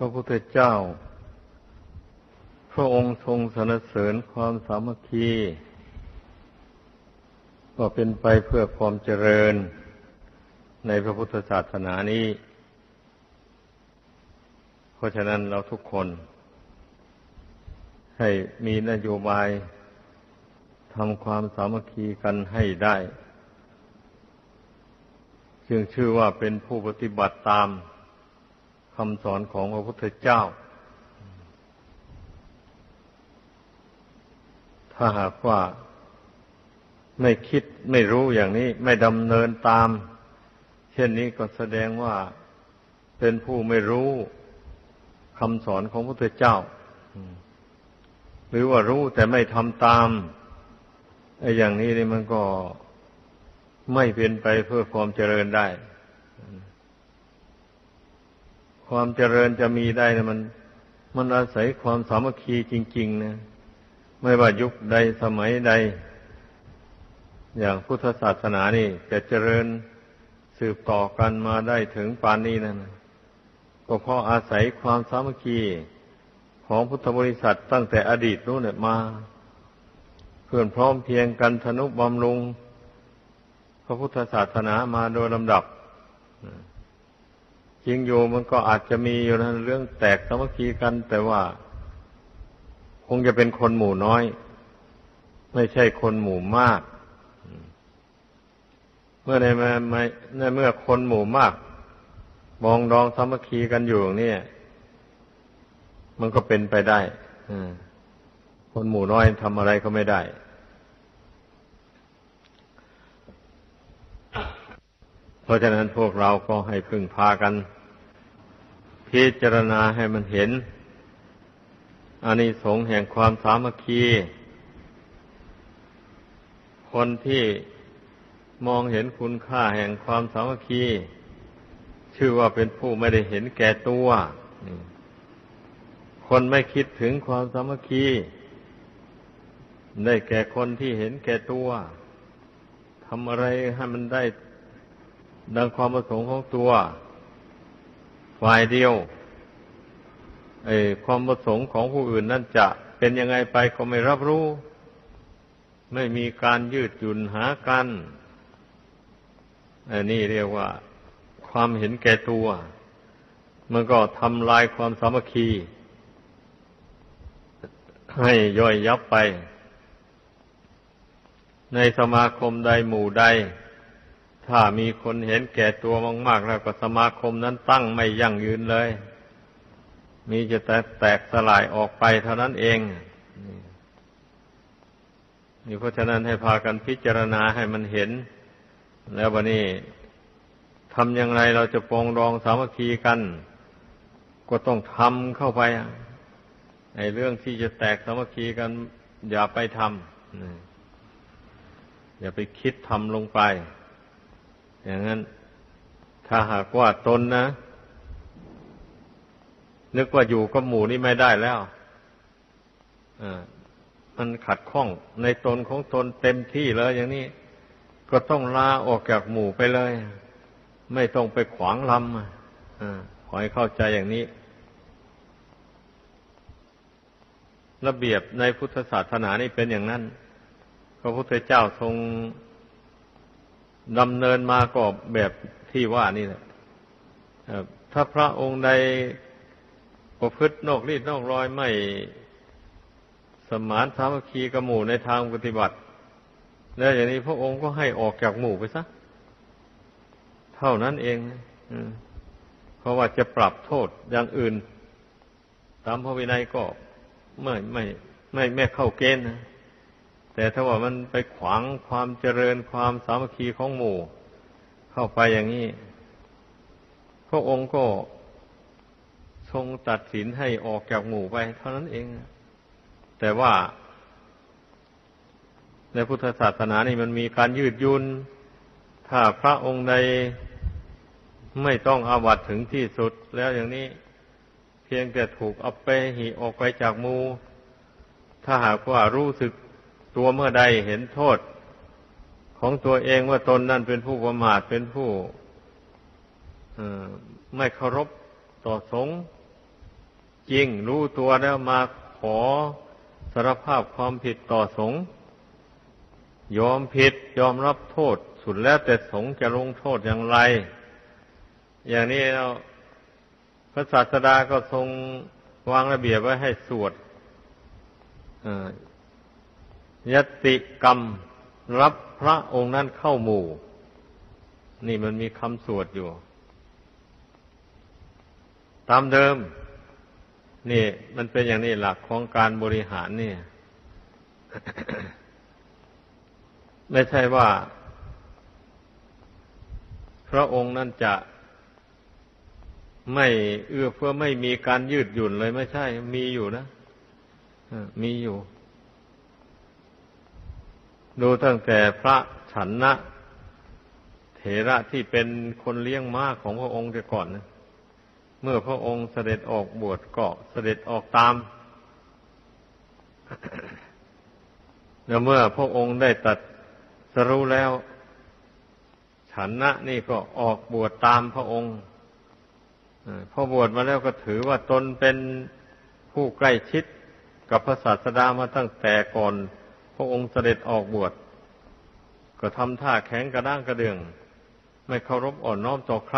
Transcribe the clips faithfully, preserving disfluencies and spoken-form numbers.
ระพุทธเจ้าพระองค์ทรงสรรเสริญความสามัคคีก็เป็นไปเพื่อความเจริญในพระพุทธศาสนานี้เพราะฉะนั้นเราทุกคนให้มีนโยบายทำความสามัคคีกันให้ได้จึงชื่อว่าเป็นผู้ปฏิบัติตามคำสอนของพระพุทธเจ้าถ้าหากว่าไม่คิดไม่รู้อย่างนี้ไม่ดำเนินตามเช่นนี้ก็แสดงว่าเป็นผู้ไม่รู้คำสอนของพระพุทธเจ้าหรือว่ารู้แต่ไม่ทำตามไอ้อย่างนี้นี่มันก็ไม่เป็นไปเพื่อความเจริญได้ความเจริญจะมีได้นะมันมันอาศัยความสามัคคีจริงๆนะไม่ว่ายุคใดสมัยใดอย่างพุทธศาสนานี่จะเจริญสืบต่อกันมาได้ถึงปานนี้นั่นก็เพราะอาศัยความสามัคคีของพุทธบริษัทตั้งแต่อดีตนู้นเนี่ยมาเพื่อนพร้อมเพียงกันทนุบำรุงพระพุทธศาสนามาโดยลำดับจริงอยู่มันก็อาจจะมีอยู่นะเรื่องแตกสามัคคีกันแต่ว่าคงจะเป็นคนหมู่น้อยไม่ใช่คนหมู่มากเมื่อในในเมื่อคนหมู่มากมองดองสามัคคีกันอยู่นี่มันก็เป็นไปได้คนหมู่น้อยทำอะไรก็ไม่ได้เพราะฉะนั้นพวกเราก็ให้พึ่งพากันพิจารณาให้มันเห็นอานิสงส์แห่งความสามัคคีคนที่มองเห็นคุณค่าแห่งความสามัคคีชื่อว่าเป็นผู้ไม่ได้เห็นแก่ตัวคนไม่คิดถึงความสามัคคีได้แก่คนที่เห็นแก่ตัวทำอะไรให้มันได้ดังความประสงค์ของตัวฝ่ายเดียวไอ้ความประสงค์ของผู้อื่นนั่นจะเป็นยังไงไปก็ไม่รับรู้ไม่มีการยืดหยุ่นหากันอันนี้เรียกว่าความเห็นแก่ตัวมันก็ทำลายความสามัคคีให้ย่อยยับไปในสมาคมใดหมู่ใดถ้ามีคนเห็นแก่ตัวมากๆแล้วก็สมาคมนั้นตั้งไม่ยั่งยืนเลยมีจะแต่แตกสลายออกไปเท่านั้นเองนี่เพราะฉะนั้นให้พากันพิจารณาให้มันเห็นแล้ววันนี้ทำอย่างไรเราจะปรองดองสามัคคีกันก็ต้องทำเข้าไปในเรื่องที่จะแตกสามัคคีกันอย่าไปทำอย่าไปคิดทำลงไปอย่างนั้นถ้าหากว่าตนนะนึกว่าอยู่กับหมู่นี่ไม่ได้แล้วอ่ามันขัดข้องในตนของตนเต็มที่เลยอย่างนี้ก็ต้องลาออกจากหมู่ไปเลยไม่ต้องไปขวางลำอ่าขอให้เข้าใจอย่างนี้ระเบียบในพุทธศาสนานี่เป็นอย่างนั้นพระพุทธเจ้าทรงดำเนินมาก็แบบที่ว่านี่แหละถ้าพระองค์ใดประพฤตินอกรีดนอกรอยไม่สมานสามัคคีกับหมู่ในทางปฏิบัติแล้วอย่างนี้พระองค์ก็ให้ออกจากหมู่ไปซะเท่านั้นเองเพราะว่าจะปรับโทษอย่างอื่นตามพระวินัยก็ไม่ไม่ไม่ไม่เข้าเกณฑ์นะแต่ถ้าว่ามันไปขวางความเจริญความสามัคคีของหมู่เข้าไปอย่างนี้พระองค์ก็ทรงตัดสินให้ออกจากหมู่ไปเท่านั้นเองแต่ว่าในพุทธศาสนานี่มันมีการยืดหยุ่นถ้าพระองค์ใดไม่ต้องอาบัติถึงที่สุดแล้วอย่างนี้เพียงแต่ถูกอัปเปหิออกไปจากหมู่ถ้าหากว่ารู้สึกตัวเมื่อใดเห็นโทษของตัวเองว่าตนนั่นเป็นผู้ประมาทเป็นผู้ไม่เคารพต่อสงฆ์จริงรู้ตัวแล้วมาขอสารภาพความผิดต่อสงฆ์ยอมผิดยอมรับโทษสุดแล้วแต่สงฆ์จะลงโทษอย่างไรอย่างนี้เราพระศาสดาก็ทรงวางระเบียบไว้ให้สวดยติกรรมรับพระองค์นั้นเข้าหมู่นี่มันมีคำสวดอยู่ตามเดิมนี่มันเป็นอย่างนี้หลักของการบริหารนี่ ไม่ใช่ว่าพระองค์นั้นจะไม่เอื้อเฟื้อไม่มีการยืดหยุ่นเลยไม่ใช่มีอยู่นะมีอยู่ดูตั้งแต่พระฉันนะเถระที่เป็นคนเลี้ยงม้าของพระองค์แต่ก่อนนะเมื่อพระองค์เสด็จออกบวชก็เสด็จออกตาม แล้วเมื่อพระองค์ได้ตรัสรู้แล้วฉันนะนี่ก็ออกบวชตามพระองค์พอบวชมาแล้วก็ถือว่าตนเป็นผู้ใกล้ชิดกับพระศาสดามาตั้งแต่ก่อนพระองค์เสด็จออกบวชก็ทำท่าแข็งกระด้างกระเดืองไม่เคารพอ่อนน้อมต่อใคร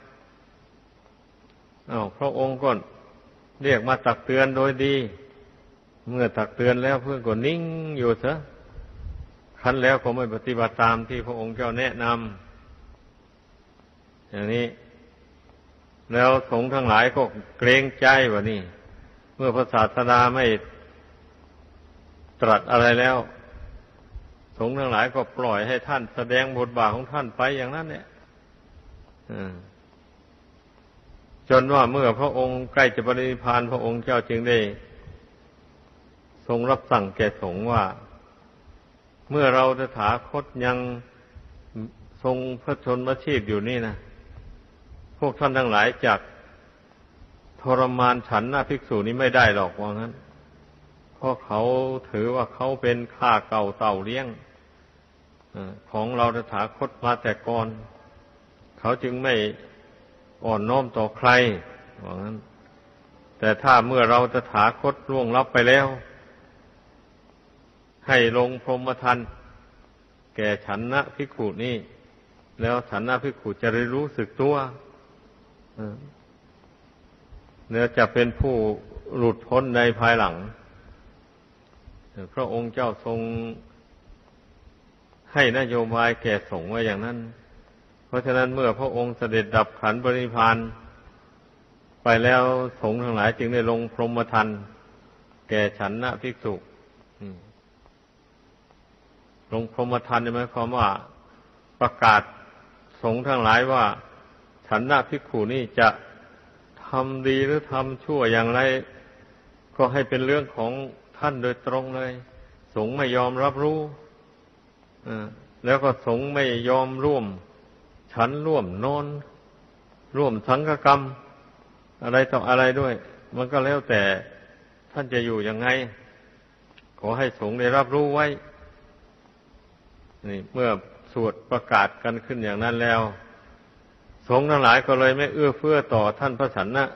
อ้าวพระองค์ก็เรียกมาตักเตือนโดยดีเมื่อตักเตือนแล้วเพื่อนก็นิ่งอยู่ซะคันแล้วก็ไม่ปฏิบัติตามที่พระองค์เจ้าแนะนำอย่างนี้แล้วสงฆ์ทั้งหลายก็เกรงใจว่านี่เมื่อพระศาสดาไม่ตรัสอะไรแล้วสงฆ์ทั้งหลายก็ปล่อยให้ท่านแสดงบทบาทของท่านไปอย่างนั้นเนี่ยจนว่าเมื่อพระองค์ใกล้จะปรินิพพานพระองค์เจ้าจึงได้ทรงรับสั่งแก่สงฆ์ว่าเมื่อเราตถาคตยังทรงพระชนมชีพอยู่นี่นะพวกท่านทั้งหลายจากทรมานฉันนะภิกษุนี้ไม่ได้หรอกว่างั้นเพราะเขาถือว่าเขาเป็นข้าเก่าเต่าเลี้ยงของเราตถาคตมาแต่ก่อนเขาจึงไม่อ่อนน้อมต่อใครว่างั้นแต่ถ้าเมื่อเราตถาคตล่วงลับไปแล้วให้ลงพรหมทัณฑ์แก่ฉันนะภิกขุนี้แล้วฉันนะภิกขุจะได้รู้สึกตัวเนี่ยจะเป็นผู้หลุดพ้นในภายหลังพระองค์เจ้าทรงให้นโยบายแก่สงฆ์ไว้อย่างนั้นเพราะฉะนั้นเมื่อพระองค์เสด็จดับขันธ์ปรินิพพานไปแล้วสงฆ์ทั้งหลายจึงได้ลงพรหมทัณฑ์แก่ฉันนะภิกษุลงพรหมทัณฑ์หมายความว่าประกาศสงฆ์ทั้งหลายว่าฉันนะภิกขุนี่จะทำดีหรือทำชั่วอย่างไรก็ให้เป็นเรื่องของท่านโดยตรงเลยสงฆ์ไม่ยอมรับรู้แล้วก็สงฆ์ไม่ยอมร่วมฉันร่วมนอนร่วมสังฆกรรมอะไรต่ออะไรด้วยมันก็แล้วแต่ท่านจะอยู่ยังไงขอให้สงฆ์ได้รับรู้ไว้นี่เมื่อสวดประกาศกันขึ้นอย่างนั้นแล้วสงฆ์ทั้งหลายก็เลยไม่เอื้อเฟื้อต่อท่านพระฉันนะ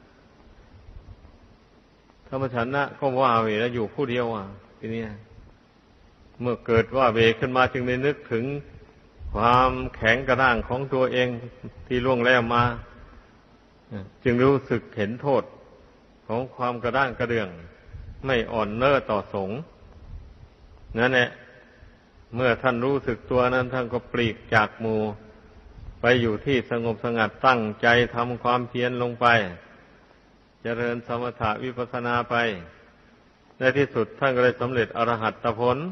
ท่านพระฉันนะก็ว่าเวแล้วอยู่ผู้เดียวอ่ะทีนี้เมื่อเกิดว่าเวขึ้นมาจึงได้นึกถึงความแข็งกระด้างของตัวเองที่ล่วงแล้วมาจึงรู้สึกเห็นโทษของความกระด้างกระเดืองไม่อ่อนเน้อต่อสงฆ์นั่นแหละเมื่อท่านรู้สึกตัวนั้นท่านก็ปลีกจากหมู่ไปอยู่ที่สงบสงัดตั้งใจทำความเพียรลงไปเจริญสมถะวิปัสสนาไปในที่สุดท่านก็ได้สำเร็จอรหัตผล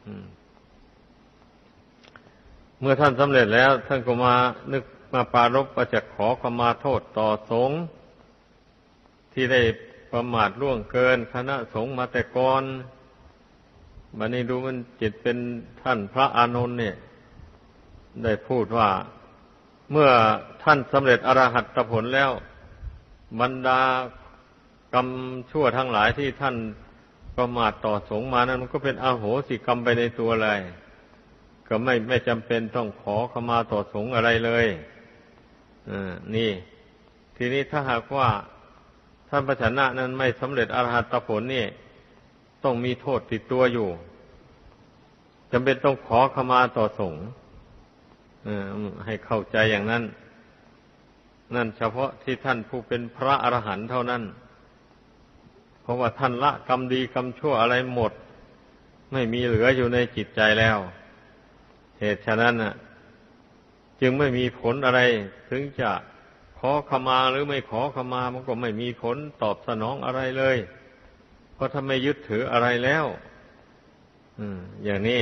เมื่อท่านสำเร็จแล้วท่านก็มานึกมาปรารภว่าจะขอขมาโทษต่อสงฆ์ที่ได้ประมาทล่วงเกินคณะสงฆ์มาแต่ก่อนบัดนี้ดูมันจิตเป็นท่านพระอานนท์เนี่ยได้พูดว่าเมื่อท่านสำเร็จอรหัตผลแล้วบรรดากรรมชั่วทั้งหลายที่ท่านประมาทต่อสงฆ์มานั้นมันก็เป็นอโหสิกรรมไปในตัวเลยก็ไม่ไม่จำเป็นต้องขอขมาต่อสงฆ์อะไรเลยอ่านี่ทีนี้ถ้าหากว่าสัมปชัญญะนั้นไม่สำเร็จอรหัตผลนี่ต้องมีโทษติดตัวอยู่จำเป็นต้องขอขมาต่อสงฆ์ให้เข้าใจอย่างนั้นนั่นเฉพาะที่ท่านผู้เป็นพระอรหันต์เท่านั้นเพราะว่าท่านละกรรมดีกรรมชั่วอะไรหมดไม่มีเหลืออยู่ในจิตใจแล้วเหตุฉะนั้นน่ะจึงไม่มีผลอะไรถึงจะขอขมาหรือไม่ขอขมามันก็ไม่มีผลตอบสนองอะไรเลยเพราะถ้าไม่ยึดถืออะไรแล้วอืมอย่างนี้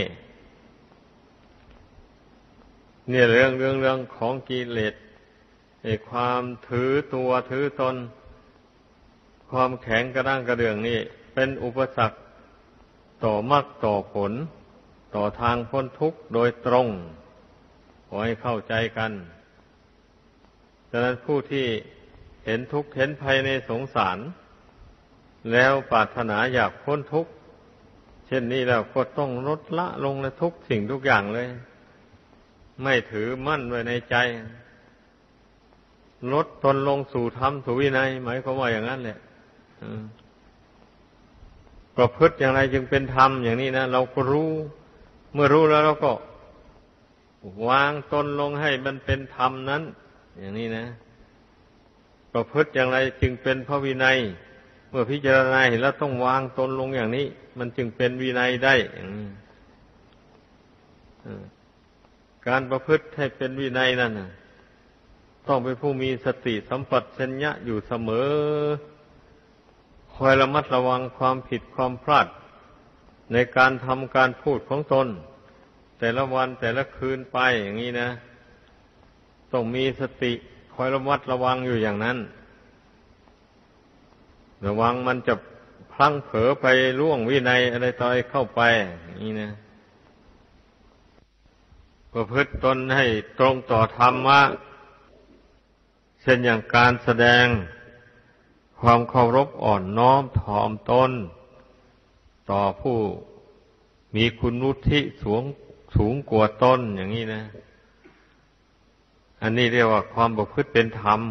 เนี่ยเรื่องเรื่องเรื่องของกิเลสไอ้ความถือตัวถือตนความแข็งกระด้างกระเดื่องนี่เป็นอุปสรรคต่อมรรคต่อผลต่อทางพ้นทุกข์โดยตรงขอให้เข้าใจกันฉะนั้นผู้ที่เห็นทุกข์เห็นภัยในสงสารแล้วปรารถนาอยากพ้นทุกข์เช่นนี้แล้วก็ต้องลดละลงในทุกสิ่งทุกอย่างเลยไม่ถือมั่นไว้ในใจลดตนลงสู่ธรรมสู่วินัยหมายความว่าอย่างนั้นแหละประพฤติอย่างไรจึงเป็นธรรมอย่างนี้นะเราก็รู้เมื่อรู้แล้วเราก็วางตนลงให้มันเป็นธรรมนั้นอย่างนี้นะประพฤติอย่างไรจึงเป็นพระวินัยเมื่อพิจารณาเห็นแล้วต้องวางตนลงอย่างนี้มันจึงเป็นวินัยได้อย่างนี้การประพฤติให้เป็นวินัยนั่นน่ะต้องเป็นผู้มีสติสัมปชัญญะอยู่เสมอคอยระมัดระวังความผิดความพลาดในการทำการพูดของตนแต่ละวันแต่ละคืนไปอย่างนี้นะต้องมีสติคอยระมัดระวังอยู่อย่างนั้นระวังมันจะพลั้งเผลอไปล่วงวินัยอะไรต่ออะไรเข้าไปอย่างนี้นะประพฤติตนให้ตรงต่อธรรมะเช่นอย่างการแสดงความเคารพอ่อนน้อมถ่อมตนต่อผู้มีคุณวุฒิสูงสูงกว่าตนอย่างนี้นะอันนี้เรียกว่าความประพฤติเป็นธรรม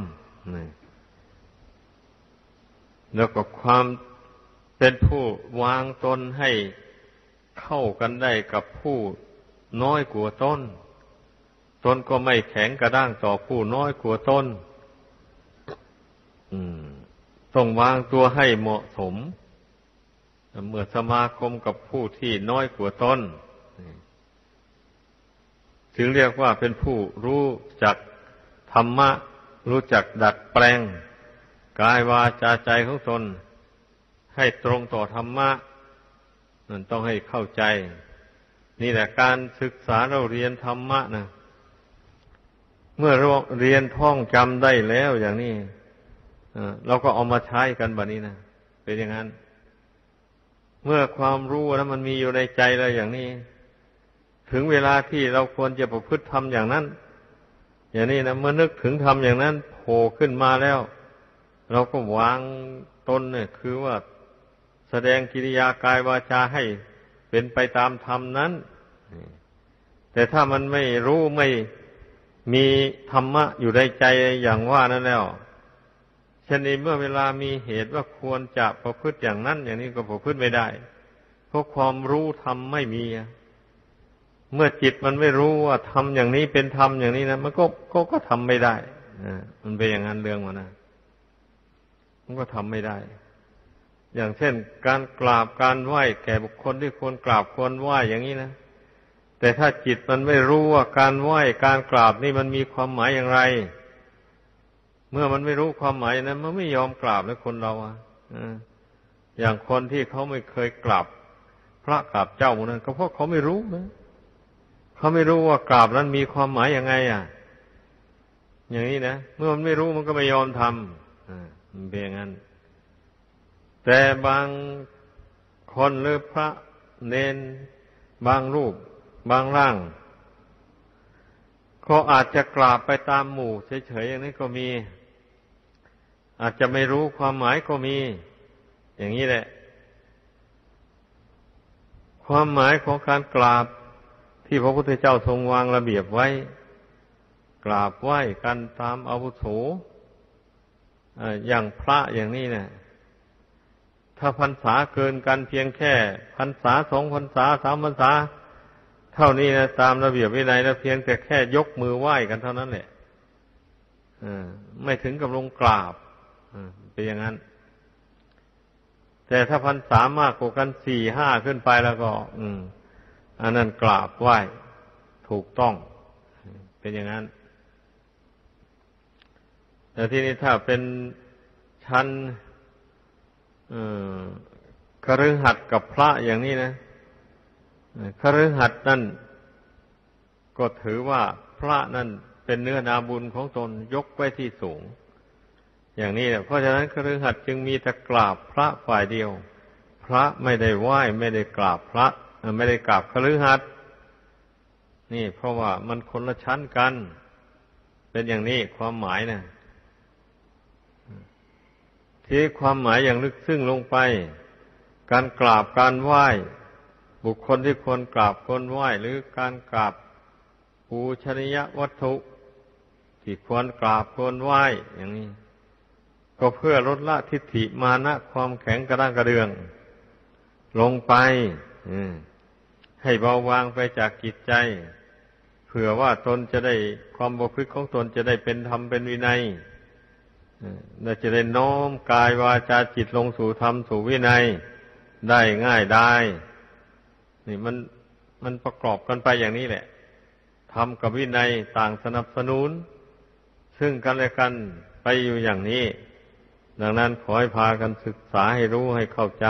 แล้วก็ความเป็นผู้วางตนให้เข้ากันได้กับผู้น้อยกว่าตนตนก็ไม่แข็งกระด้างต่อผู้น้อยกว่าตนต้องวางตัวให้เหมาะสมเมื่อสมาคมกับผู้ที่น้อยกว่าตนถึงเรียกว่าเป็นผู้รู้จักธรรมะรู้จักดัดแปลงกายวาจาใจของตนให้ตรงต่อธรรมะนั่นต้องให้เข้าใจนี่แหละการศึกษาเราเรียนธรรมะนะเมื่อเราเรียนท่องจำได้แล้วอย่างนี้เราก็เอามาใช้กันแบบนี้นะเป็นอย่างนั้นเมื่อความรู้นั้นมันมีอยู่ในใจเราอย่างนี้ถึงเวลาที่เราควรจะประพฤติทำอย่างนั้นอย่างนี้นะเมื่อนึกถึงทำอย่างนั้นโผล่ขึ้นมาแล้วเราก็วางตนเนี่ยคือว่าแสดงกิริยากายวาจาให้เป็นไปตามธรรมนั้นแต่ถ้ามันไม่รู้ไม่มีธรรมะอยู่ในใจอย่างว่านั้นแล้วเช่นนี้เมื่อเวลามีเหตุว่าควรจะประพฤติอย่างนั้นอย่างนี้ก็ประพฤติไม่ได้เพราะความรู้ธรรมไม่มีเมื่อจิตมันไม่รู้ว่าทำอย่างนี้เป็นธรรมอย่างนี้นะมันก็ก็ก็ทำไม่ได้มันเป็นอย่างนั้นเรื่องมันนะมันก็ทำไม่ได้อย่างเช่นการกราบการไหว้แก่บุคคลที่ควรกราบควรไหว้อย่างนี้นะแต่ถ้าจิตมันไม่รู้ว่าการไหว้การกราบนี่มันมีความหมายอย่างไรเมื่อมันไม่รู้ความหมายนั้นมันไม่ยอมกราบเลยคนเราอ่ะอย่างคนที่เขาไม่เคยกราบพระกราบเจ้าพวกนั้นก็เพราะเขาไม่รู้นะเขาไม่รู้ว่ากราบนั้นมีความหมายยังไงอ่ะอย่างนี้นะเมื่อมันไม่รู้มันก็ไม่ยอมทำอ่ามันเป็นอย่างนั้นแต่บางคนหรือพระเนนบางรูปบางร่างเขาอาจจะกราบไปตามหมู่เฉยๆอย่างนี้ก็มีอาจจะไม่รู้ความหมายก็มีอย่างนี้แหละความหมายของการกราบที่พระพุทธเจ้าทรงวางระเบียบไว้กราบไหว้กันตามอาวุโสอย่างพระอย่างนี้เนี่ยถ้าพรรษาเกินกันเพียงแค่พรรษาสองพรรษาสามพรรษาเท่านี้นะตามระเบียบวินัยแล้วเพียงแต่แค่ยกมือไหว้กันเท่านั้นแหละไม่ถึงกับลงกราบเป็นอย่างนั้นแต่ถ้าพรรษามากกว่ากันสี่ห้าขึ้นไปแล้วก็อืมอันนั้นกราบไหว้ถูกต้องเป็นอย่างนั้นแต่ที่นี้ถ้าเป็นชั้นคฤหัสถ์กับพระอย่างนี้นะคฤหัสถ์นั่นก็ถือว่าพระนั่นเป็นเนื้อนาบุญของตนยกไว้ที่สูงอย่างนี้เพราะฉะนั้นคฤหัสถ์จึงมีแต่กราบพระฝ่ายเดียวพระไม่ได้ไหว้ไม่ได้กราบพระไม่ได้กราบคฤหัสถ์นี่เพราะว่ามันคนละชั้นกันเป็นอย่างนี้ความหมายนะที่ความหมายอย่างลึกซึ้งลงไปการกราบการไหว้บุคคลที่ควรกราบควรไหว้หรือการกราบปูชนียวัตถุที่ควรกราบควรไหว้อย่างนี้ก็เพื่อลดละทิฏฐิมานะความแข็งกระด้างกระเดืองลงไปให้เบาบางไปจากจิตใจเผื่อว่าตนจะได้ความประพฤติของตนจะได้เป็นธรรมเป็นวินัยและจะได้น้อมกายวาจาจิตลงสู่ธรรมสู่วินัยได้ง่ายได้นี่มันมันประกอบกันไปอย่างนี้แหละธรรมกับวินัยต่างสนับสนุนซึ่งกันและกันไปอยู่อย่างนี้ดังนั้นขอให้พากันศึกษาให้รู้ให้เข้าใจ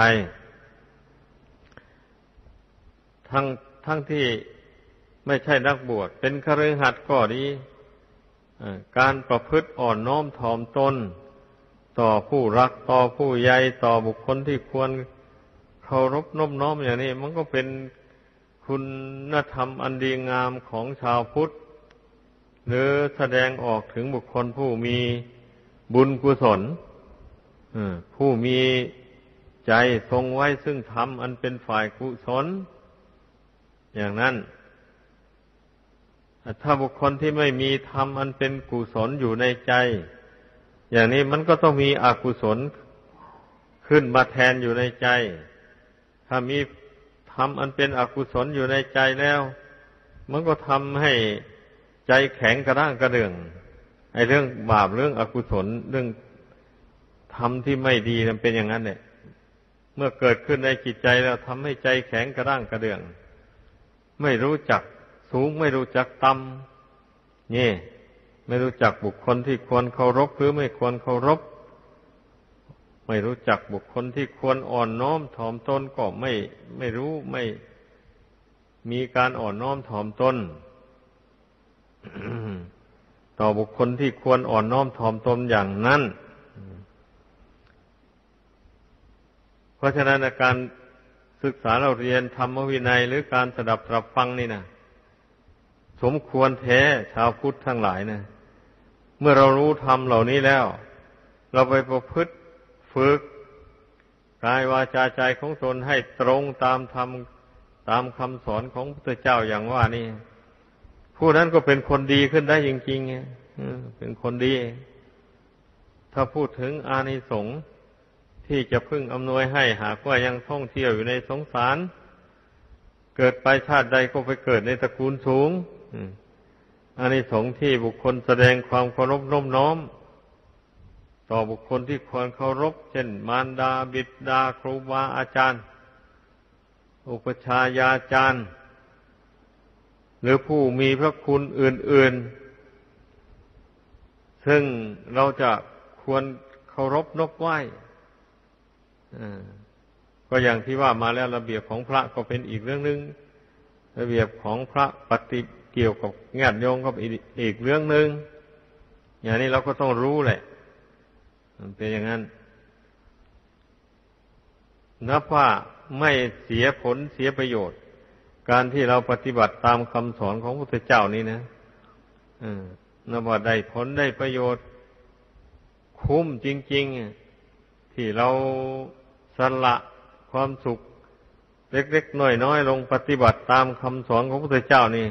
ทั้งทั้งที่ไม่ใช่นักบวชเป็นคฤหัสถ์ก็ดีการประพฤติอ่อนน้อมถ่อมตนต่อผู้รักต่อผู้ใหญ่ต่อบุคคลที่ควรเคารพนอบน้อมอย่างนี้มันก็เป็นคุณธรรมอันดีงามของชาวพุทธหรือแสดงออกถึงบุคคลผู้มีบุญกุศลผู้มีใจทรงไว้ซึ่งธรรมอันเป็นฝ่ายกุศลอย่างนั้นถ้าบุคคลที่ไม่มีธรรมอันเป็นกุศลอยู่ในใจอย่างนี้มันก็ต้องมีอกุศลขึ้นมาแทนอยู่ในใจถ้ามีธรรมอันเป็นอกุศลอยู่ในใจแล้วมันก็ทำให้ใจแข็งกระด้างกระเดื่องไอ้เรื่องบาปเรื่องอกุศลเรื่องธรรมที่ไม่ดีมันเป็นอย่างนั้นเนี่ยเมื่อเกิดขึ้นในจิตใจแล้วทำให้ใจแข็งกระด้างกระเดื่องไม่รู้จักสูงไม่รู้จักต่ำนี่ไม่รู้จักบุคคลที่ควรเคารพหรือไม่ควรเคารพไม่รู้จักบุคคลที่ควรอ่อนน้อมถ่อมตนก็ไม่ไม่รู้ไม่มีการอ่อนน้อมถ่อมตน ต่อบุคคลที่ควรอ่อนน้อมถ่อมตนอย่างนั้นเพราะฉะนั้นการศึกษาเราเรียนธรรมวินัยหรือการสดับตรับฟังนี่นะสมควรแท้ชาวพุทธทั้งหลายนะเมื่อเรารู้ธรรมเหล่านี้แล้วเราไปประพฤติฝึกกายวาจาใจของตนให้ตรงตามธรรมตามคำสอนของพระพุทธเจ้าอย่างว่านี่ผู้นั้นก็เป็นคนดีขึ้นได้จริงๆเป็นคนดีถ้าพูดถึงอานิสงส์ที่จะพึ่งอำนวยให้หากว่ายังท่องเที่ยวอยู่ในสงสารเกิดไปชาติใดก็ไปเกิดในตระกูลสูงอานิสงส์ที่บุคคลแสดงความเคารพน้อมน้อมต่อบุคคลที่ควรเคารพเช่นมารดาบิดาครูบาอาจารย์อุปชฌาจารย์หรือผู้มีพระคุณอื่นๆซึ่งเราจะควรเคารพนบไหว้ก็อย่างที่ว่ามาแล้วระเบียบของพระก็เป็นอีกเรื่องนึงระเบียบของพระปฏิเกี่ยวกับญาติโยมก็อีกเรื่องนึงอย่างนี้เราก็ต้องรู้แหละมันเป็นอย่างนั้นนับว่าไม่เสียผลเสียประโยชน์การที่เราปฏิบัติตามคำสอนของพระพุทธเจ้านี้นะนับว่าได้ผลได้ประโยชน์คุ้มจริงๆที่เราสละความสุขเล็กๆน้อยๆลงปฏิบัติตามคำสอนของพระพุทธเจ้านี่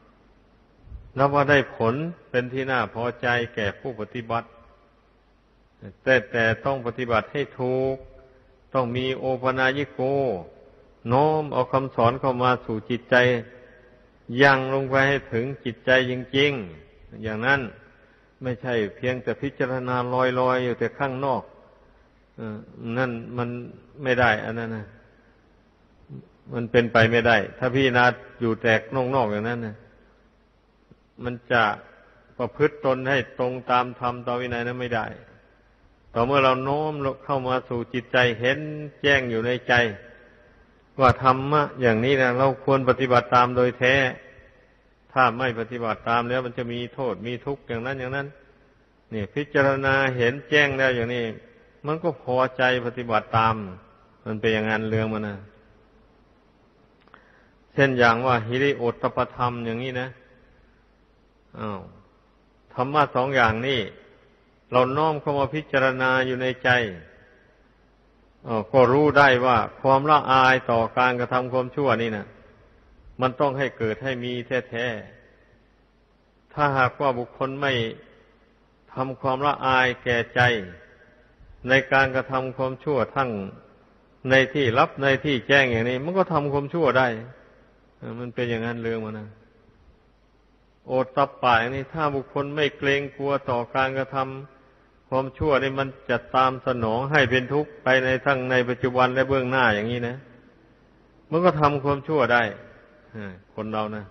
นับว่าได้ผลเป็นที่น่าพอใจแก่ผู้ปฏิบัติแต่แต่ต้องปฏิบัติให้ถูกต้องมีโอปนายโกโน้มเอาคำสอนเข้ามาสู่จิตใจยังลงไปให้ถึงจิตใจจริงๆอย่างนั้นไม่ใช่เพียงแต่พิจารณาลอยๆอยู่แต่ข้างนอกนั่นมันไม่ได้อันนั้นนะมันเป็นไปไม่ได้ถ้าพิจารณาอยู่แต่นอกๆอย่างนั้นนะมันจะประพฤติตนให้ตรงตามธรรมตามวินัยนั้นไม่ได้ต่อเมื่อเราโน้มเข้ามาสู่จิตใจเห็นแจ้งอยู่ในใจว่าธรรมะอย่างนี้นะเราควรปฏิบัติตามโดยแท้ถ้าไม่ปฏิบัติตามแล้วมันจะมีโทษมีทุกข์อย่างนั้นอย่างนั้นนี่พิจารณาเห็นแจ้งแล้วอย่างนี้มันก็พอใจปฏิบัติตามมันเป็นอย่างนั้นเรื่องมันนะเช่นอย่างว่าหิริโอตตัปปธรรมอย่างนี้นะอ้าวธรรมะสองอย่างนี้เราน้อมเข้ามาพิจารณาอยู่ในใจก็รู้ได้ว่าความละอายต่อการกระทำความชั่วนี่นะมันต้องให้เกิดให้มีแท้ๆถ้าหากว่าบุคคลไม่ทำความละอายแก่ใจในการกระทำความชั่วทั้งในที่ลับในที่แจ้งอย่างนี้มันก็ทำความชั่วได้มันเป็นอย่างนั้นเรื่องมันนะโอตตัปปะอย่างนี้ถ้าบุคคลไม่เกรงกลัวต่อการกระทำความชั่วนี่มันจะตามสนองให้เป็นทุกข์ไปในทั้งในปัจจุบันและเบื้องหน้าอย่างนี้นะมันก็ทำความชั่วได้คนเรานะ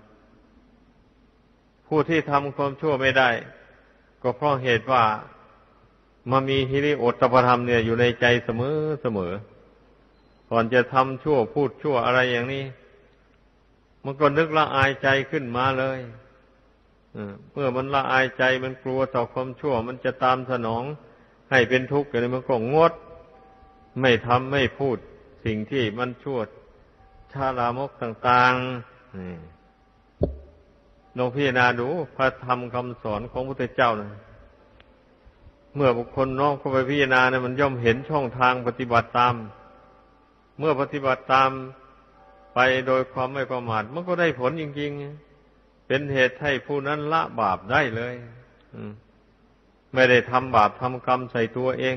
ผู้ที่ทำความชั่วไม่ได้ก็เพราะเหตุว่ามามีหิริโอตตัปปธรรมเนี่ยอยู่ในใจเสมอเสมอก่อนจะทำชั่วพูดชั่วอะไรอย่างนี้มันก็นึกละอายใจขึ้นมาเลยเมื่อมันละอายใจมันกลัวต่อความชั่วมันจะตามสนองให้เป็นทุกข์อย่างนี้มันก็งดไม่ทำไม่พูดสิ่งที่มันชั่วช้าลามกต่างๆลองพิจารณาดูพระธรรมคำสอนของพระพุทธเจ้านะเมื่อบุคคลน้อมเข้าไปพิจารณาเนี่ยมันย่อมเห็นช่องทางปฏิบัติตามเมื่อปฏิบัติตามไปโดยความไม่ประมาทมันก็ได้ผลจริงๆเป็นเหตุให้ผู้นั้นละบาปได้เลยไม่ได้ทำบาปทำกรรมใส่ตัวเอง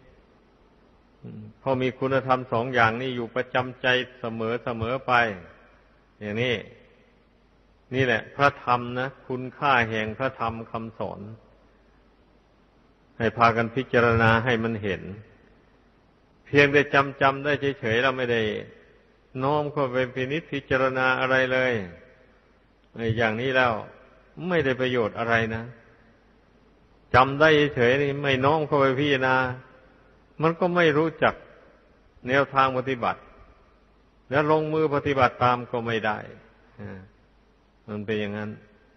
เพราะมีคุณธรรมสองอย่างนี้อยู่ประจำใจเสมอเสมอไปอย่างนี้นี่แหละพระธรรมนะคุณค่าแห่งพระธรรมคำสอนให้พากันพิจารณาให้มันเห็นเพียงได้จำจำได้เฉยๆเราไม่ได้น้อมเข้าไปพินิจพิจารณาอะไรเลยอย่างนี้แล้วไม่ได้ประโยชน์อะไรนะจำได้เฉยๆนี่ไม่น้อมเข้าไปพิจารณามันก็ไม่รู้จักแนวทางปฏิบัติแล้วลงมือปฏิบัติตามก็ไม่ได้มันเป็นอย่างนั้น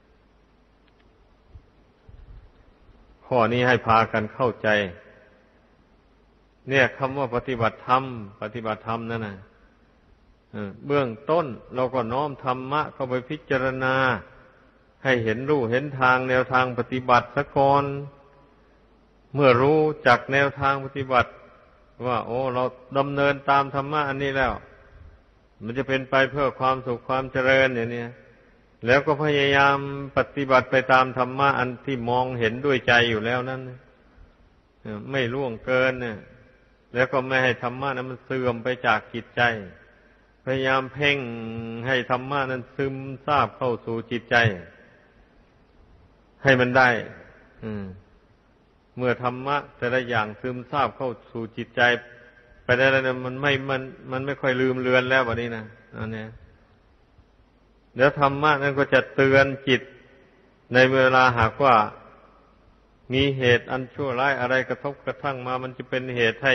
ข้อนี้ให้พากันเข้าใจเนี่ยคำว่าปฏิบัติธรรมปฏิบัติธรรมนั่นน่ะเบื้องต้นเราก็น้อมธรรมะเข้าไปพิจารณาให้เห็นรูเห็นทางแนวทางปฏิบัติซะก่อนเมื่อรู้จักแนวทางปฏิบัติว่าโอ้เราดำเนินตามธรรมะอันนี้แล้วมันจะเป็นไปเพื่อความสุขความเจริญอย่างนี้แล้วก็พยายามปฏิบัติไปตามธรรมะอันที่มองเห็นด้วยใจอยู่แล้วนั้นไม่ล่วงเกินเนี่ยแล้วก็ไม่ให้ธรรมะนั้นมันเสื่อมไปจากจิตใจพยายามเพ่งให้ธรรมะนั้นซึมซาบเข้าสู่จิตใจให้มันได้เมื่อธรรมะแต่ละอย่างซึมซาบเข้าสู่จิตใจไปได้แล้วมันไม่มันมันไม่ค่อยลืมเลือนแล้วแบบนี้นะอันนี้เดี๋ยวธรรมะนั้นก็จะเตือนจิตในเวลาหากว่ามีเหตุอันชั่วร้ายอะไรกระทบกระทั่งมามันจะเป็นเหตุให้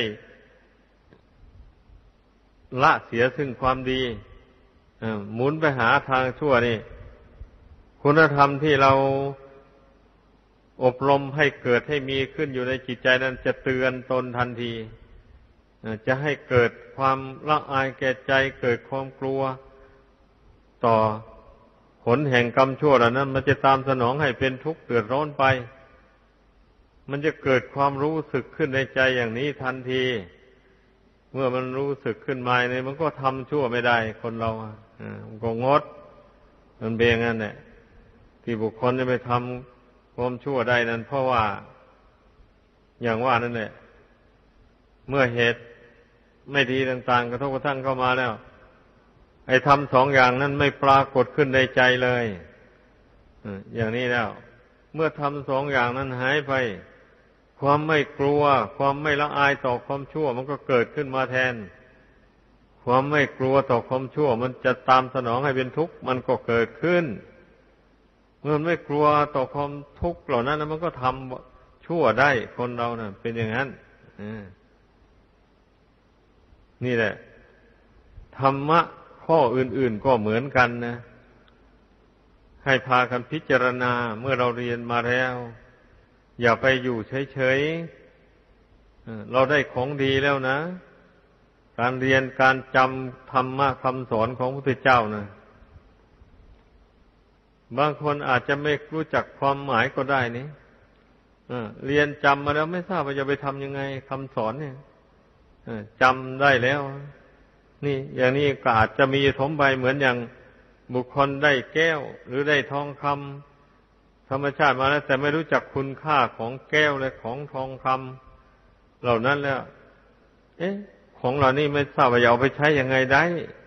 ละเสียซึ่งความดีหมุนไปหาทางชั่วนี่คุณธรรมที่เราอบรมให้เกิดให้มีขึ้นอยู่ในจิตใจนั้นจะเตือนตนทันทีจะให้เกิดความละอายแก่ใจเกิดความกลัวต่อผลแห่งกรรมชั่วเหล่านั้นมันจะตามสนองให้เป็นทุกข์เดือดร้อนไปมันจะเกิดความรู้สึกขึ้นในใจอย่างนี้ทันทีเมื่อมันรู้สึกขึ้นมาเนี่ยมันก็ทำชั่วไม่ได้คนเราอ่ะมันก็งดมันเป็นอย่างนั้นแหละที่บุคคลจะไปทำความชั่วได้นั้นเพราะว่าอย่างว่านั่นแหละเมื่อเหตุไม่ดีต่างๆกระทบกระทั่งเข้ามาแล้วไอ้ทำสองอย่างนั้นไม่ปรากฏขึ้นในใจเลยอย่างนี้แล้วเมื่อทำสองอย่างนั้นหายไปความไม่กลัวความไม่ละอายต่อความชั่วมันก็เกิดขึ้นมาแทนความไม่กลัวต่อความชั่วมันจะตามสนองให้เป็นทุกข์มันก็เกิดขึ้นเมื่อไม่กลัวต่อความทุกข์เหล่านั้นมันก็ทำชั่วได้คนเราน่ะเป็นอย่างนั้นนี่แหละธรรมะข้ออื่นๆก็เหมือนกันนะให้พากันพิจารณาเมื่อเราเรียนมาแล้วอย่าไปอยู่เฉยๆเราได้ของดีแล้วนะการเรียนการจำธรรมะคำสอนของพระพุทธเจ้านะบางคนอาจจะไม่รู้จักความหมายก็ได้นี่เรียนจำมาแล้วไม่ทราบว่าจะไปทำยังไงคำสอนเนี่ยจำได้แล้วนี่อย่างนี้ก็อาจจะมีถมไปเหมือนอย่างบุคคลได้แก้วหรือได้ทองคำธรรมชาติมาแล้วแต่ไม่รู้จักคุณค่าของแก้วและของทองคำเหล่านั้นแล้วเอ๊ะของเหล่านี้ไม่ทราบว่าจะเอาไปใช้ยังไงได้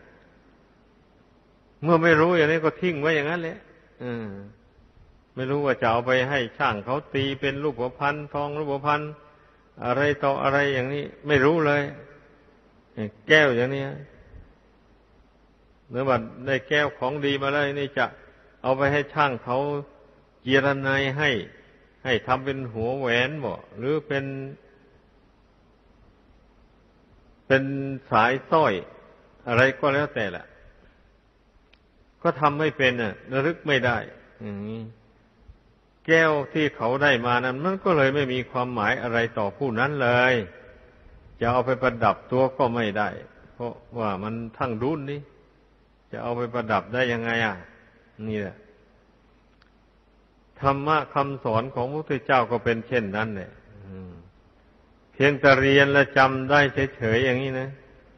เมื่อไม่รู้อย่างนี้ก็ทิ้งไว้อย่างนั้นแหละไม่รู้ว่าจะเอาไปให้ช่างเขาตีเป็นรูปพรรณทองรูปพรรณอะไรต่ออะไรอย่างนี้ไม่รู้เลยแก้วอย่างนี้เนื้อบัดได้แก้วของดีมาแล้วนี่จะเอาไปให้ช่างเขาเจียรไนให้ให้ทำเป็นหัวแหวนบ่หรือเป็นเป็นสายสร้อยอะไรก็แล้วแต่ละก็ทำไม่เป็นน่ะระลึกไม่ได้อย่างนี้แก้วที่เขาได้มานั้นมันก็เลยไม่มีความหมายอะไรต่อผู้นั้นเลยจะเอาไปประดับตัวก็ไม่ได้เพราะว่ามันทั้งรุ่นนี่จะเอาไปประดับได้ยังไงอ่ะนี่แหละธรรมะคำสอนของพระพุทธเจ้าก็เป็นเช่นนั้นแหละเพียงแต่เรียนและจำได้เฉยๆอย่างนี้นะ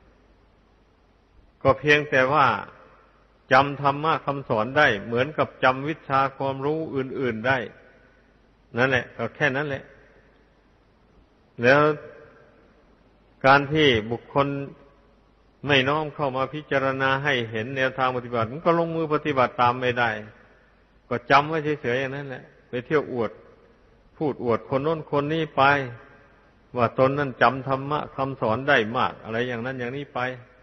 ก็เพียงแต่ว่าจำธรรมะคำสอนได้เหมือนกับจำวิชาความรู้อื่นๆได้นั่นแหละก็แค่นั้นแหละแล้วการที่บุคคลไม่น้อมเข้ามาพิจารณาให้เห็นแนวทางปฏิบัติมันก็ลงมือปฏิบัติตามไม่ได้ก็จำไว้เฉยๆอย่างนั้นแหละไปเที่ยวอวดพูดอวดคนโน้นคนนี้ไปว่าตนนั้นจำธรรมะคำสอนได้มากอะไรอย่างนั้นอย่างนี้ไป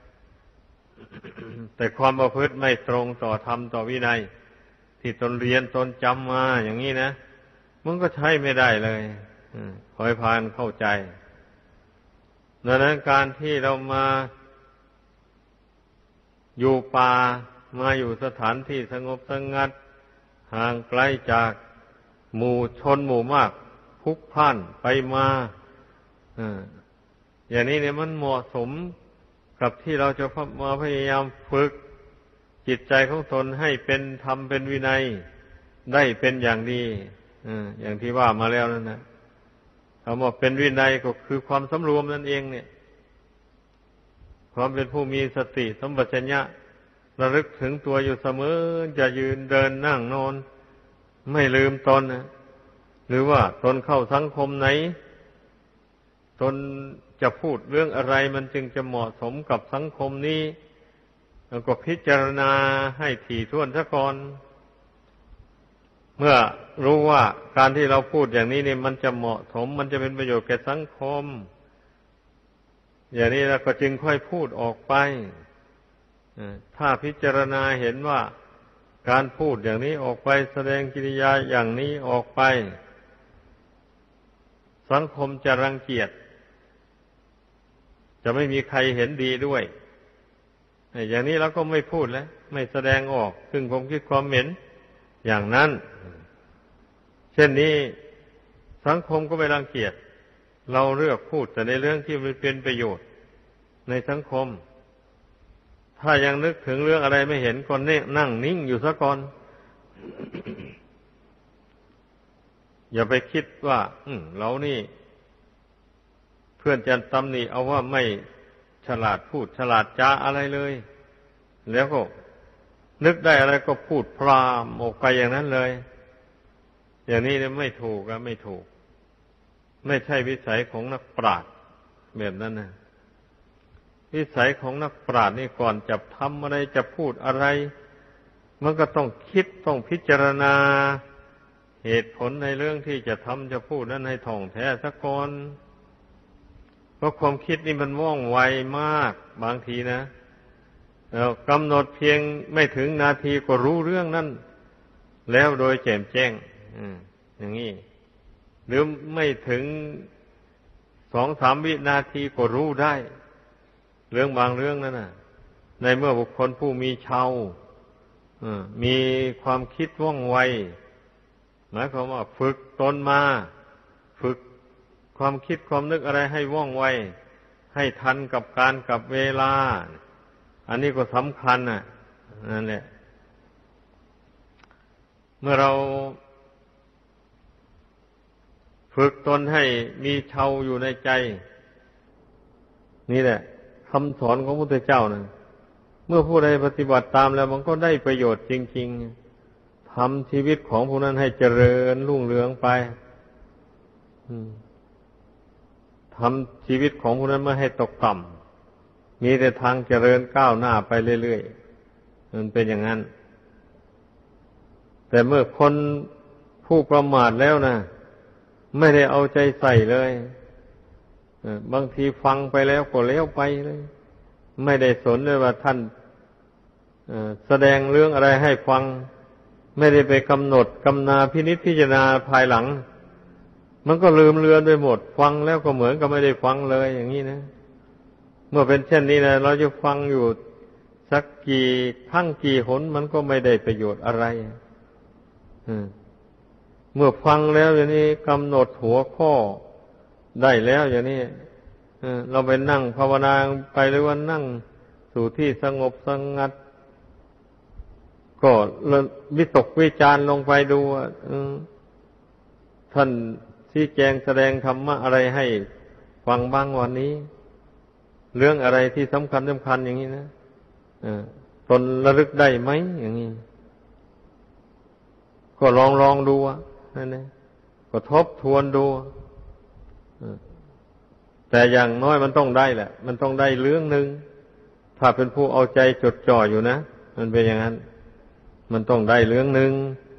แต่ความประพฤติไม่ตรงต่อธรรมต่อวินัยที่ตนเรียนตนจำมาอย่างนี้นะมันก็ใช้ไม่ได้เลยขอให้พากันเข้าใจดังนั้นการที่เรามาอยู่ป่ามาอยู่สถานที่สงบสงัดห่างไกลจากหมู่ชนหมู่มากพลุกพล่านไปมาอย่างนี้เนี่ยมันเหมาะสมกับที่เราจะมาพยายามฝึกจิตใจของตนให้เป็นธรรมเป็นวินัยได้เป็นอย่างดีอย่างที่ว่ามาแล้วนั่นนะคำว่าเป็นวินัยก็คือความสำรวมนั่นเองเนี่ยความเป็นผู้มีสติสัมปชัญญะระลึกถึงตัวอยู่เสมอจะยืนเดินนั่งนอนไม่ลืมตนนะหรือว่าตนเข้าสังคมไหนตนจะพูดเรื่องอะไรมันจึงจะเหมาะสมกับสังคมนี้แล้วก็พิจารณาให้ถี่ถ้วนซะก่อนเมื่อรู้ว่าการที่เราพูดอย่างนี้เนี่ยมันจะเหมาะสมมันจะเป็นประโยชน์แก่สังคมอย่างนี้เราก็จึงค่อยพูดออกไปถ้าพิจารณาเห็นว่าการพูดอย่างนี้ออกไปแสดงกิริยาอย่างนี้ออกไปสังคมจะรังเกียจจะไม่มีใครเห็นดีด้วยอย่างนี้เราก็ไม่พูดแล้วไม่แสดงออกซึ่งความคิดความเห็นอย่างนั้นเช่นนี้สังคมก็ไม่รังเกียจเราเลือกพูดแต่ในเรื่องที่มันเป็นประโยชน์ในสังคมถ้ายังนึกถึงเรื่องอะไรไม่เห็นก็นั่งนิ่งอยู่ซะก่อน อย่าไปคิดว่าเรานี่เพื่อนจะตำหนิเอาว่าไม่ฉลาดพูดฉลาดจาอะไรเลยแล้วก็นึกได้อะไรก็พูดพรามออกไปอย่างนั้นเลยอย่างนี้เนี่ยไม่ถูกอะไม่ถูกไม่ใช่วิสัยของนักปราชญ์แบบนั้นนะวิสัยของนักปราชญ์นี่ก่อนจะทำอะไรจะพูดอะไรมันก็ต้องคิดต้องพิจารณาเหตุผลในเรื่องที่จะทำจะพูดนั้นให้ท่องแท้ซะก่อนเพราะความคิดนี่มันว่องไวมากบางทีนะแล้วกำหนดเพียงไม่ถึงนาทีก็รู้เรื่องนั้นแล้วโดยแจ่มแจ้งอย่างนี้หรือไม่ถึงสองสามวินาทีก็รู้ได้เรื่องบางเรื่องนั่นน่ะในเมื่อบุคคลผู้มีเชามีความคิดว่องไวหมายความว่าฝึกตนมาฝึกความคิดความนึกอะไรให้ว่องไวให้ทันกับการกับเวลาอันนี้ก็สำคัญน่ะนั่นแหละเมื่อเราฝึกตนให้มีเชาอยู่ในใจนี่แหละคำสอนของพระพุทธเจ้านะเมื่อผู้ใดปฏิบัติตามแล้วมันก็ได้ประโยชน์จริงๆทำชีวิตของผู้นั้นให้เจริญรุ่งเรืองไปทำชีวิตของผู้นั้นไม่ให้ตกต่ำมีแต่ทางเจริญก้าวหน้าไปเรื่อยๆมันเป็นอย่างนั้นแต่เมื่อคนผู้ประมาทแล้วนะไม่ได้เอาใจใส่เลยบางทีฟังไปแล้วก็เลี้ยวไปเลยไม่ได้สนเลยว่าท่านแสดงเรื่องอะไรให้ฟังไม่ได้ไปกำหนดกำนาพินิจพิจารณาภายหลังมันก็ลืมเลือนไปหมดฟังแล้วก็เหมือนกับไม่ได้ฟังเลยอย่างนี้นะเมื่อเป็นเช่นนี้นะเราจะฟังอยู่สักกี่ครั้งกี่หนมันก็ไม่ได้ประโยชน์อะไรเมื่อฟังแล้วอย่างนี้กำหนดหัวข้อได้แล้วอย่างนี้เราไปนั่งภาวนาไปหรือว่านั่งสู่ที่สงบสงัดก็วิตกวิจารลงไปดูว่าท่านชี้แจงแสดงธรรมะอะไรให้ฟังบ้างวันนี้เรื่องอะไรที่สำคัญสำคัญอย่างนี้นะตนระลึกได้ไหมอย่างนี้ก็ลองลองดูนั่นเองก็ทบทวนดูแต่อย่างน้อยมันต้องได้แหละมันต้องได้เรื่องหนึ่งถ้าเป็นผู้เอาใจจดจ่ออยู่นะมันเป็นอย่างนั้นมันต้องได้เรื่องหนึ่ง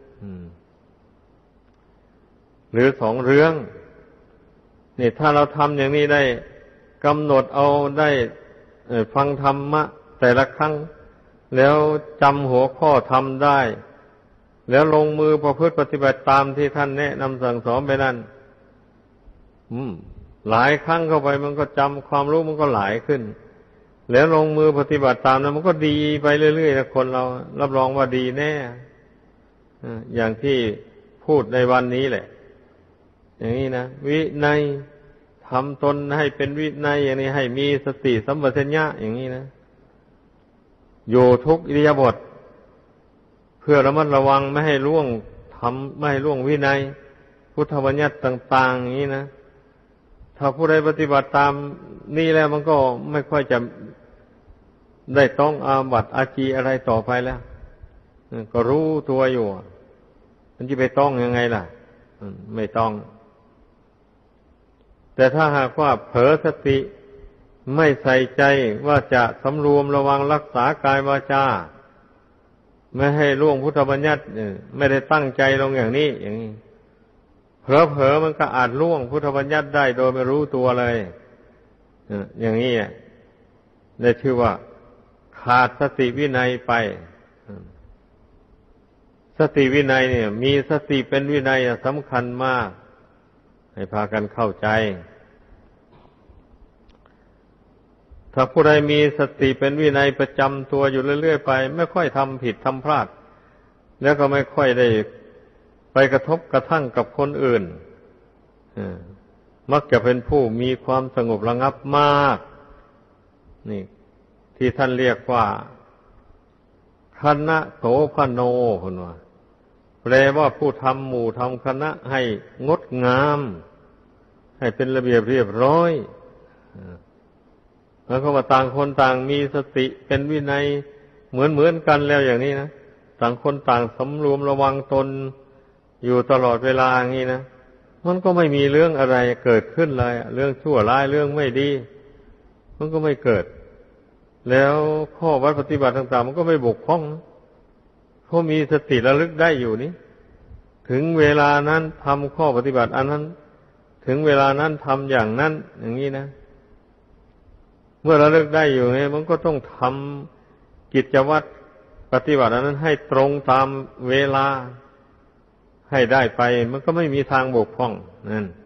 หรือสองเรื่องนี่ถ้าเราทำอย่างนี้ได้กำหนดเอาได้ฟังธรรมะแต่ละครั้งแล้วจำหัวข้อทำได้แล้วลงมือประพฤติปฏิบัติตามที่ท่านแนะนำสั่งสอนไปนั่นอืมหลายครั้งเข้าไปมันก็จำความรู้มันก็หลายขึ้นแล้วลงมือปฏิบัติตามนั้นมันก็ดีไปเรื่อยๆนะคนเรารับรองว่าดีแน่อย่างที่พูดในวันนี้แหละอย่างนี้นะวินัยทำตนให้เป็นวินัยอย่างนี้ให้มีสติสัมปชัญญะอย่างนี้นะอยู่ทุกอิริยาบถเพื่อระมัดระวังไม่ให้ล่วงทำไม่ให้ล่วงวินัยพุทธบัญญัติต่างๆอย่างนี้นะถ้าผู้ใดปฏิบัติตามนี่แล้วมันก็ไม่ค่อยจะได้ต้องอาบัติอาจีอะไรต่อไปแล้วก็รู้ตัวอยู่มันจะไปต้องยังไงล่ะไม่ต้องแต่ถ้าหากว่าเผลอสติไม่ใส่ใจว่าจะสำรวมระวังรักษากายวาจาไม่ให้ล่วงพุทธบัญญัติไม่ได้ตั้งใจลงอย่างนี้อย่างนี้เผลอๆมันก็อาจล่วงพุทธบัญญัติได้โดยไม่รู้ตัวเลยอย่างนี้ได้ชื่อว่าขาดสติวินัยไปสติวินัยเนี่ยมีสติเป็นวินัยสำคัญมากให้พากันเข้าใจถ้าผู้ใดมีสติเป็นวินัยประจำตัวอยู่เรื่อยๆไปไม่ค่อยทำผิดทำพลาดแล้วก็ไม่ค่อยได้ไปกระทบกระทั่งกับคนอื่นมักจะเป็นผู้มีความสงบระงับมากนี่ที่ท่านเรียกว่าคณะโสภโนคนว่าแปลว่าผู้ทำหมู่ทำคณะให้งดงามให้เป็นระเบียบเรียบร้อยแล้วก็ว่าต่างคนต่างมีสติเป็นวินัยเหมือนเหมือนกันแล้วอย่างนี้นะต่างคนต่างสำรวมระวังตนอยู่ตลอดเวลาอย่างนี้นะมันก็ไม่มีเรื่องอะไรเกิดขึ้นเลยเรื่องชั่วร้ายเรื่องไม่ดีมันก็ไม่เกิดแล้วข้อวัดปฏิบัติต่างๆมันก็ไม่บกพร่องเพราะมีสติระลึกได้อยู่นี้ถึงเวลานั้นทำข้อปฏิบัติอันนั้นถึงเวลานั้นทำอย่างนั้นอย่างนี้นะเมื่อระลึกได้อยู่เนี่ยมันก็ต้องทำกิจวัตรปฏิบัติอันนั้นให้ตรงตามเวลาให้ได้ไปมันก็ไม่มีทางบกพร่องนั่น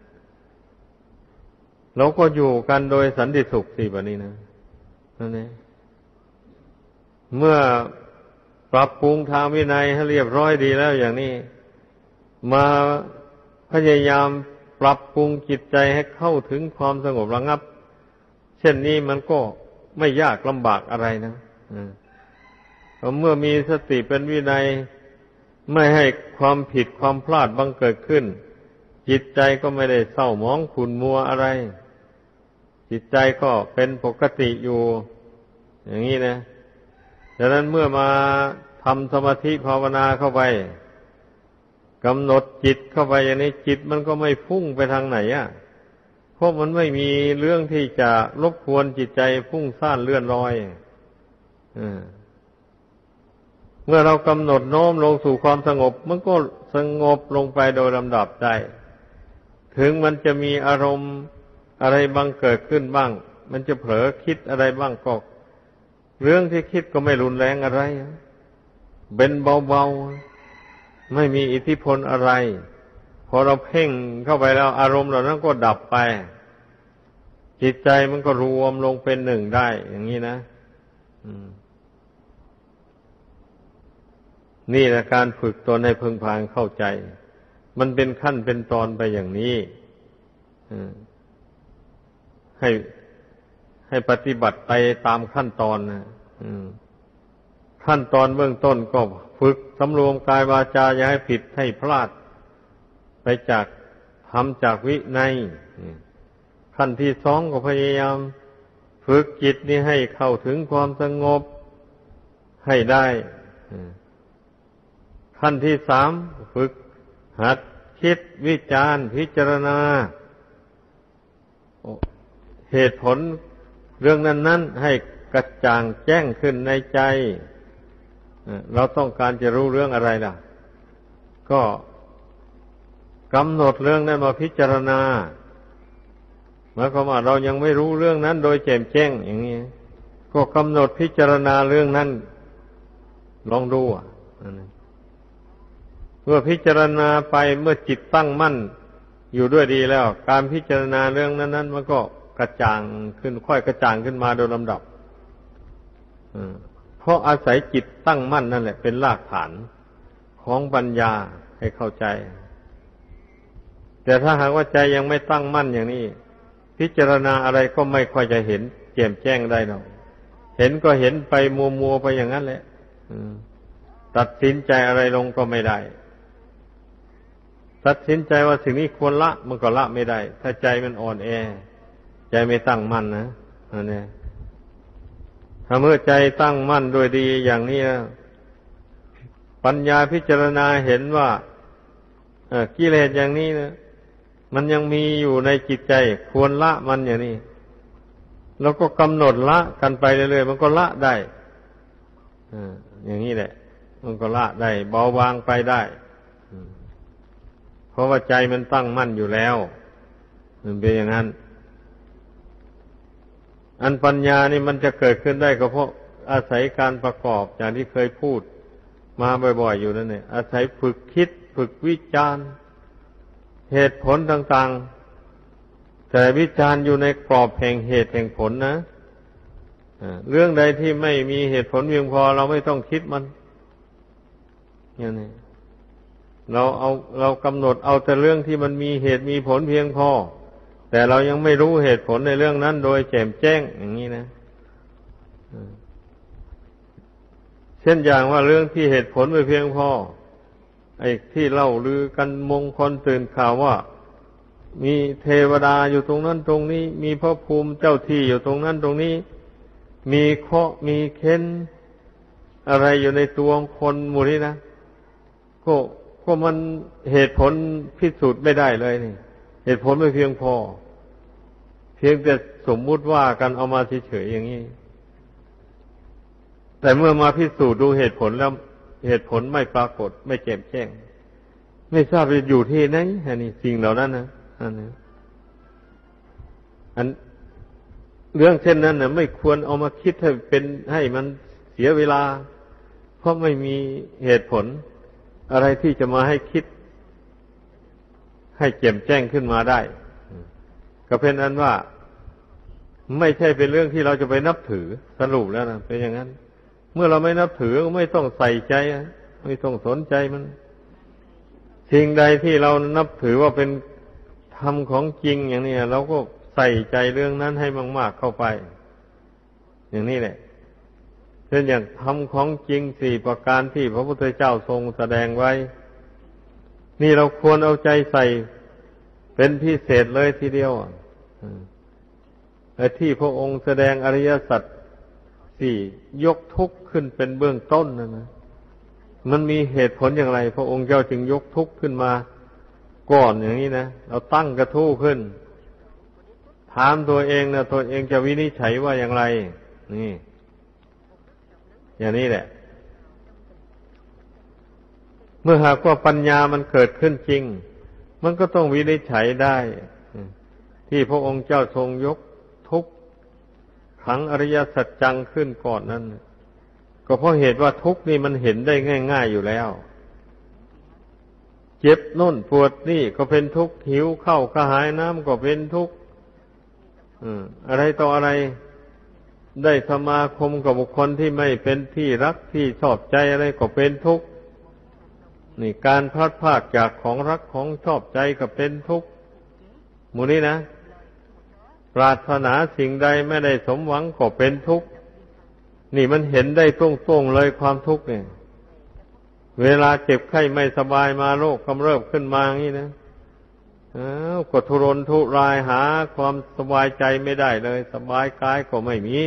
เราก็อยู่กันโดยสันติสุขสิแบบนี้นะนั่นเองเมื่อปรับปรุงทางวินัยให้เรียบร้อยดีแล้วอย่างนี้มาพยายามปรับปรุงจิตใจให้เข้าถึงความสงบระงับเช่นนี้มันก็ไม่ยากลำบากอะไรนะเมื่อมีสติเป็นวินัยไม่ให้ความผิดความพลาดบังเกิดขึ้นจิตใจก็ไม่ได้เศร้าหมองขุ่นมัวอะไรจิตใจก็เป็นปกติอยู่อย่างนี้นะดังนั้นเมื่อมาทำสมาธิภาวนาเข้าไปกำหนดจิตเข้าไปอย่างนี้จิตมันก็ไม่พุ่งไปทางไหนอ่ะเพราะมันไม่มีเรื่องที่จะรบกวนจิตใจพุ่งซ่านเลื่อนลอยอ่าเมื่อเรากำหนดโน้มลงสู่ความสงบมันก็สงบลงไปโดยลำดับได้ถึงมันจะมีอารมณ์อะไรบ้างเกิดขึ้นบ้างมันจะเผลอคิดอะไรบ้างก็เรื่องที่คิดก็ไม่รุนแรงอะไรเป็นเบาๆไม่มีอิทธิพลอะไรพอเราเพ่งเข้าไปแล้วอารมณ์เหล่านั้นก็ดับไปจิตใจมันก็รวมลงเป็นหนึ่งได้อย่างนี้นะนี่แหละการฝึกตนให้พึงพาเข้าใจมันเป็นขั้นเป็นตอนไปอย่างนี้ให้ให้ปฏิบัติไปตามขั้นตอนนะขั้นตอนเบื้องต้นก็ฝึกสำรวมกายวาจาอย่าให้ผิดให้พลาดไปจากทำจากวินัยขั้นที่สองก็พยายามฝึกจิตนี้ให้เข้าถึงความสงบให้ได้ขั้นที่สามฝึกหัดคิดวิจารณ์พิจารณาเหตุผลเรื่องนั้นๆให้กระจ่างแจ้งขึ้นในใจเราต้องการจะรู้เรื่องอะไรล่ะก็กำหนดเรื่องนั้นมาพิจารณาหมายความว่าเรายังไม่รู้เรื่องนั้นโดยแจ่มแจ้งอย่างนี้ก็กำหนดพิจารณาเรื่องนั้นลองดูอ่ะเมื่อพิจารณาไปเมื่อจิตตั้งมั่นอยู่ด้วยดีแล้วการพิจารณาเรื่องนั้นๆมันก็กระจ่างขึ้นค่อยกระจ่างขึ้นมาโดยลำดับเพราะอาศัยจิตตั้งมั่นนั่นแหละเป็นรากฐานของปัญญาให้เข้าใจแต่ถ้าหากว่าใจยังไม่ตั้งมั่นอย่างนี้พิจารณาอะไรก็ไม่ค่อยจะเห็นแจ่มแจ้งได้หรอกเห็นก็เห็นไปมัวๆไปอย่างนั้นแหละตัดสินใจอะไรลงก็ไม่ได้ตัดสินใจว่าสิ่งนี้ควรละมันก็ละไม่ได้ถ้าใจมันอ่อนแอใจไม่ตั้งมั่นนะอันนี้ถ้าเมื่อใจตั้งมั่นโดยดีอย่างนี้ปัญญาพิจารณาเห็นว่ากิเลสอย่างนี้นะมันยังมีอยู่ในจิตใจควรละมันอย่างนี้แล้วก็กำหนดละกันไปเรื่อยๆมันก็ละได้อย่างนี้แหละมันก็ละได้เบาบางไปได้เพราะว่าใจมันตั้งมั่นอยู่แล้วมันเป็นอย่างนั้นอันปัญญานี่มันจะเกิดขึ้นได้ก็เพราะอาศัยการประกอบอย่างที่เคยพูดมาบ่อยๆอยู่นั่นเนี่ยอาศัยฝึกคิดฝึกวิจารณ์เหตุผลต่างๆแต่วิจารณ์อยู่ในกรอบแห่งเหตุแห่งผลนะเรื่องใดที่ไม่มีเหตุผลเพียงพอเราไม่ต้องคิดมันอย่างนี้เราเอาเรากำหนดเอาแต่เรื่องที่มันมีเหตุมีผลเพียงพอแต่เรายังไม่รู้เหตุผลในเรื่องนั้นโดยแจ่มแจ้งอย่างนี้นะเช่นอย่างว่าเรื่องที่เหตุผลไม่เพียงพอไอ้ที่เล่าลือกันมงคลตื่นข่าวว่ามีเทวดาอยู่ตรงนั้นตรงนี้มีพระภูมิเจ้าที่อยู่ตรงนั้นตรงนี้มีเคราะห์มีเค้นอะไรอยู่ในตัวคนหมู่นี้นะก็ก็มันเหตุผลพิสูจน์ไม่ได้เลยนี่เหตุผลไม่เพียงพอเพียงแต่สมมุติว่ากันเอามาเฉยๆอย่างนี้แต่เมื่อมาพิสูจน์ดูเหตุผลแล้วเหตุผลไม่ปรากฏไม่แจ่มแจ้งไม่ทราบจะอยู่ที่ไหนอันนี้สิ่งเหล่านั้นนะอันนี้อันเรื่องเช่นนั้นนะไม่ควรเอามาคิดให้เป็นให้มันเสียเวลาเพราะไม่มีเหตุผลอะไรที่จะมาให้คิดให้แจ่มแจ้งขึ้นมาได้ก็เป็นอันว่าไม่ใช่เป็นเรื่องที่เราจะไปนับถือสรุปแล้วนะเป็นอย่างนั้นเมื่อเราไม่นับถือก็ไม่ต้องใส่ใจไม่ต้องสนใจมันสิ่งใดที่เรานับถือว่าเป็นธรรมของจริงอย่างนี้เราก็ใส่ใจเรื่องนั้นให้มากๆเข้าไปอย่างนี้แหละเช่นอย่างธรรมของจริงสี่ประการที่พระพุทธเจ้าทรงแสดงไว้นี่เราควรเอาใจใส่เป็นพิเศษเลยทีเดียวแต่ที่พระองค์แสดงอริยสัจสี่ยกทุกข์ขึ้นเป็นเบื้องต้นนะนะมันมีเหตุผลอย่างไรพระองค์เจ้าจึงยกทุกข์ขึ้นมาก่อนอย่างนี้นะเราตั้งกระทู้ขึ้นถามตัวเองนะตัวเองจะวินิจฉัยว่าอย่างไรนี่อย่างนี้แหละเมื่อหากว่าปัญญามันเกิดขึ้นจริงมันก็ต้องวินิจฉัยได้ที่พระองค์เจ้าทรงยกทุกข์ขังอริยสัจจังขึ้นก่อนนั้นก็เพราะเหตุว่าทุกข์นี่มันเห็นได้ง่ายๆอยู่แล้วเจ็บโน่นปวดนี่ก็เป็นทุกข์หิวข้าวกระหายน้ำก็เป็นทุกข์อะไรต่ออะไรได้สมาคมกับบุคคลที่ไม่เป็นที่รักที่ชอบใจอะไรก็เป็นทุกข์นี่การพลัดพรากจากของรักของชอบใจก็เป็นทุกข์หมู่นี้นะปรารถนาสิ่งใดไม่ได้สมหวังก็เป็นทุกข์นี่มันเห็นได้ตรงๆเลยความทุกข์เนี่ยเวลาเจ็บไข้ไม่สบายมาโรคกำเริบขึ้นมาอย่างนี้นะอ้าวก็ทุรนทุรายหาความสบายใจไม่ได้เลยสบายกายก็ไม่มี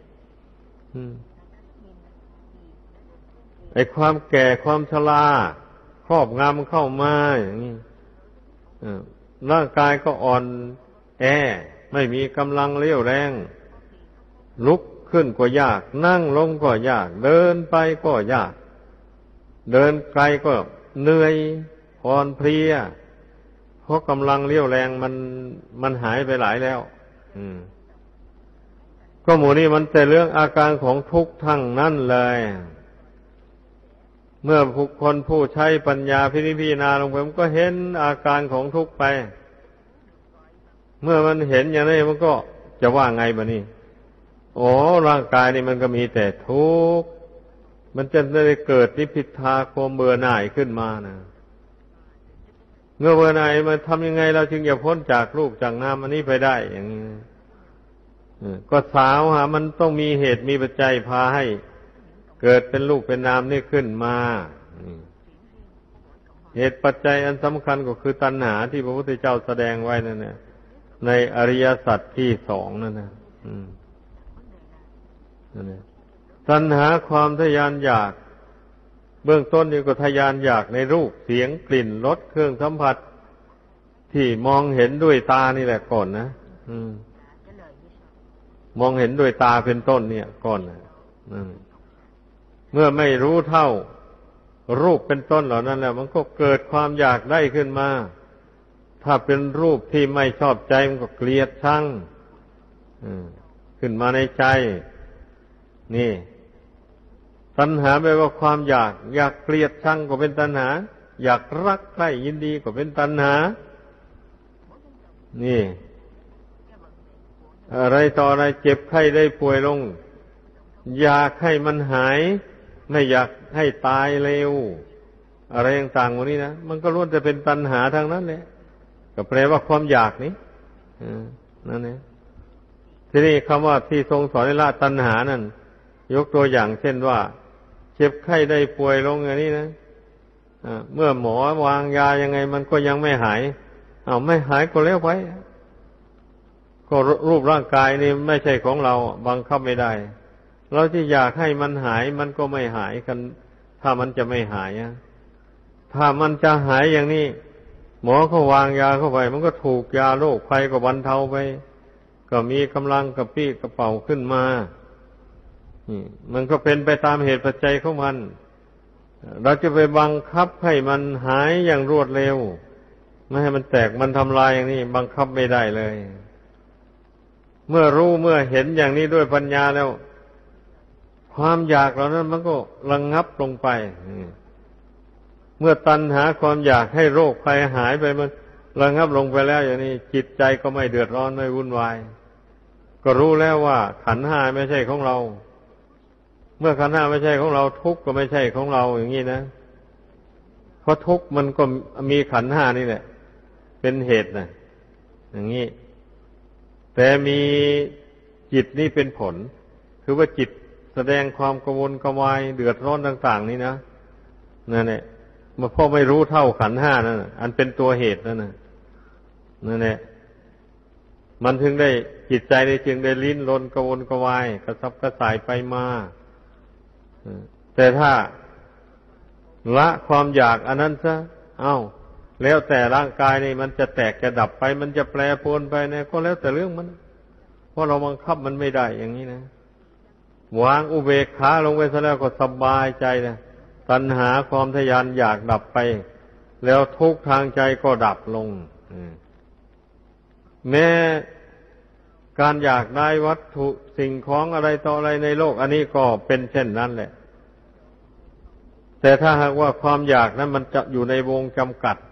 ไอ้ความแก่ความชราครอบงำเข้ามาอย่างนี้ร่างกายก็อ่อนแอไม่มีกำลังเรี่ยวแรงลุกขึ้นก็ยากนั่งลงก็ยากเดินไปก็ยากเดินไกลก็เหนื่อยอ่อนเพลียเพราะกำลังเรี่ยวแรงมันมันหายไปหลายแล้วอืมก็หมู่นี้มันแต่เรื่องอาการของทุกข์ทั้งนั้นเลยเมื่อบุคคลผู้ใช้ปัญญาพินิจพิจารณาลงไปมันก็เห็นอาการของทุกข์ไปเมื่อมันเห็นอย่างนี้มันก็จะว่าไงบะนี่โอ้ร่างกายนี่มันก็มีแต่ทุกข์มันจะได้เกิดนิพพิทาความเบื่อหน่ายขึ้นมานะเมื่อเบื่อหน่ายมันทำยังไงเราจึงจะพ้นจากรูปจากนามอันนี้ไปได้อย่างนี้ก็สาวหามันต้องมีเหตุมีปัจจัยพาให้เกิดเป็นรูปเป็นนามนี่ขึ้นมาเหตุปัจจัยอันสำคัญก็คือตัณหาที่พระพุทธเจ้าแสดงไว้นั่นนะในอริยสัจที่สองนั่นนะนั่นนะตัณหาความทยานอยากเบื้องต้นนี่ก็ทยานอยากในรูปเสียงกลิ่นรสเครื่องสัมผัสที่มองเห็นด้วยตานี่แหละก่อนนะมองเห็นด้วยตาเป็นต้นเนี่ยก่อนนะเมื่อไม่รู้เท่ารูปเป็นต้นเหล่านั้นแล้วมันก็เกิดความอยากได้ขึ้นมาถ้าเป็นรูปที่ไม่ชอบใจมันก็เกลียดชังขึ้นมาในใจนี่ตัณหาแปลว่าความอยากอยากเกลียดชังก็เป็นตัณหาอยากรักใคร่ยินดีก็เป็นตัณหานี่อะไรต่ออะไรเจ็บไข้ได้ป่วยลงอยากให้มันหายไม่อยากให้ตายเร็วอะไรต่างๆพวกนี้นะมันก็ล้วนแต่เป็นตัณหาทางนั้นแหละก็แปลว่าความอยากนี้นั่นเองทีนี้คำว่าที่ทรงสอนให้ละตัณหานั่นยกตัวอย่างเช่นว่าเจ็บไข้ได้ป่วยลงอย่างนี้นะเมื่อหมอวางยายังไงมันก็ยังไม่หายเอาไม่หายก็แล้วไปก็รูปร่างกายนี่ไม่ใช่ของเราบังคับไม่ได้เราที่อยากให้มันหายมันก็ไม่หายกันถ้ามันจะไม่หายถ้ามันจะหายอย่างนี้หมอเขาวางยาเข้าไปมันก็ถูกยาโรคภัยก็บรรเทาไปก็มีกำลังกระปรี้กระเป๋าขึ้นมามันก็เป็นไปตามเหตุปัจจัยของมันเราจะไปบังคับให้มันหายอย่างรวดเร็วไม่ให้มันแตกมันทำลายอย่างนี้บังคับไม่ได้เลยเมื่อรู้เมื่อเห็นอย่างนี้ด้วยปัญญาแล้วความอยากเหล่านั้นมันก็ระงับลงไปเมื่อตัณหาความอยากให้โรคภัยหายไปมันระงับลงไปแล้วอย่างนี้จิตใจก็ไม่เดือดร้อนไม่วุ่นวายก็รู้แล้วว่าขันธ์ห้าไม่ใช่ของเราเมื่อขันธ์ห้าไม่ใช่ของเราทุกข์ก็ไม่ใช่ของเราอย่างนี้นะเพราะทุกข์มันก็มีขันธ์ห้านี่แหละเป็นเหตุนะอย่างนี้แต่มีจิตนี่เป็นผลคือว่าจิตแสดงความกังวลกระวายเดือดร้อนต่างๆนี่นะนั่นแหละมาพ่อไม่รู้เท่าขันธ์ห้านั่นอันเป็นตัวเหตุนั่นน่ะนั่นแหละมันถึงได้จิตใจได้จึงได้ลิ้นรนกระวนกระวายกระซับกระส่ายไปมาแต่ถ้าละความอยากอันนั้นซะเอ้าแล้วแต่ร่างกายนี่มันจะแตกจะดับไปมันจะแปรปรวนไปเนี่ยก็แล้วแต่เรื่องมันเพราะเราบังคับมันไม่ได้อย่างนี้นะวางอุเบกขาลงไปซะแล้วก็สบายใจนะตัณหาความทะยานอยากดับไปแล้วทุกข์ทางใจก็ดับลงแม้การอยากได้วัตถุสิ่งของอะไรต่ออะไรในโลกอันนี้ก็เป็นเช่นนั้นแหละแต่ถ้าหากว่าความอยากนั้นมันจะอยู่ในวงจำกัด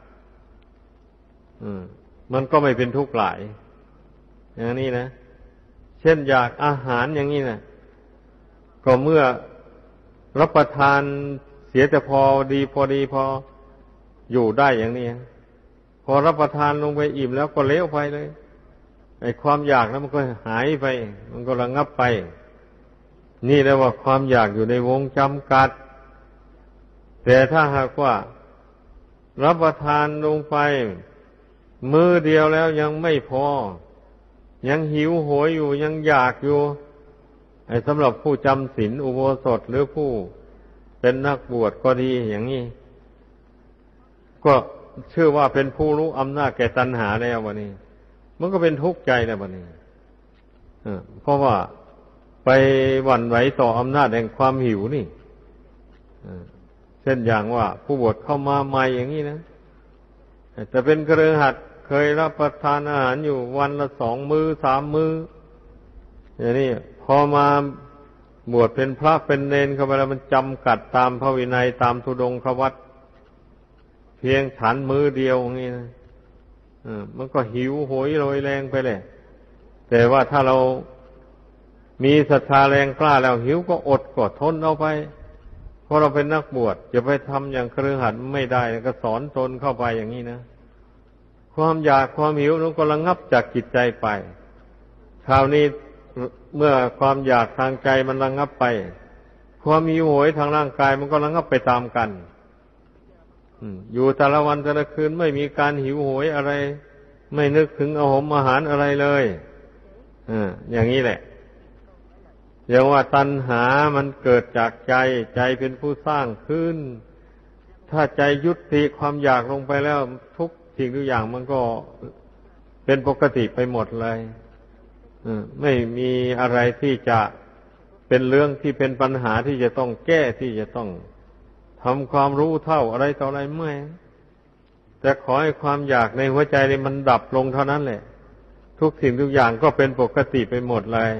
มันก็ไม่เป็นทุกข์หลายอย่างนี้นะเช่นอยากอาหารอย่างนี้นะก็เมื่อรับประทานเสียแต่พอดีพอดีพออยู่ได้อย่างนี้พอรับประทานลงไปอิ่มแล้วก็เลี้ยวไปเลยไอ้ความอยากนั้นมันก็หายไปมันก็ระงับไปนี่เรียกว่าความอยากอยู่ในวงจำกัดแต่ถ้าหากว่ารับประทานลงไปมื้อเดียวแล้วยังไม่พอยังหิวโหยอยู่ยังอยากอยู่ไอ้สำหรับผู้จำศีลอุโบสถหรือผู้เป็นนักบวชก็ดีอย่างนี้ก็ชื่อว่าเป็นผู้รู้อำนาจแก่ตัณหาแล้ววันนี้มันก็เป็นทุกข์ใจแล้ววันนี้เพราะว่าไปหวั่นไหวต่ออำนาจแห่งความหิวนี่เช่นอย่างว่าผู้บวชเข้ามาใหม่อย่างนี้นะแต่เป็นคฤหัสถ์เคยรับประทานอาหารอยู่วันละสองมื้อสามมื้ออย่างนี้พอมาบวชเป็นพระเป็นเณรเข้าไปแล้วมันจำกัดตามพระวินัยตามธุดงควัตรเพียงฉันมื้อเดียวอย่างนี้นะมันก็หิวโหยโรยแรงไปเลยแต่ว่าถ้าเรามีศรัทธาแรงกล้าแล้วหิวก็อดก็ทนเอาไปเพราะเราเป็นนักบวชจะไปทำอย่างคฤหัสถ์ไม่ได้ก็สอนตนเข้าไปอย่างนี้นะความอยากความหิวนั้นก็ระงับจากจิตใจไปคราวนี้เมื่อความอยากทางใจมันระงับไปความหิวโหยทางร่างกายมันก็ระงับไปตามกันอยู่แต่ละวันแต่ละคืนไม่มีการหิวโหยอะไรไม่นึกถึงอาหารอาหารอะไรเลยอ่าอย่างนี้แหละอย่างว่าตัณหามันเกิดจากใจใจเป็นผู้สร้างขึ้นถ้าใจยุติความอยากลงไปแล้วทุกสิ่งทุกอย่างมันก็เป็นปกติไปหมดเลยไม่มีอะไรที่จะเป็นเรื่องที่เป็นปัญหาที่จะต้องแก้ที่จะต้องทำความรู้เท่าอะไรต่ออะไรไม่แต่ขอให้ความอยากในหัวใจนี่มันดับลงเท่านั้นแหละทุกสิ่งทุกอย่างก็เป็นปกติไปหมดเลย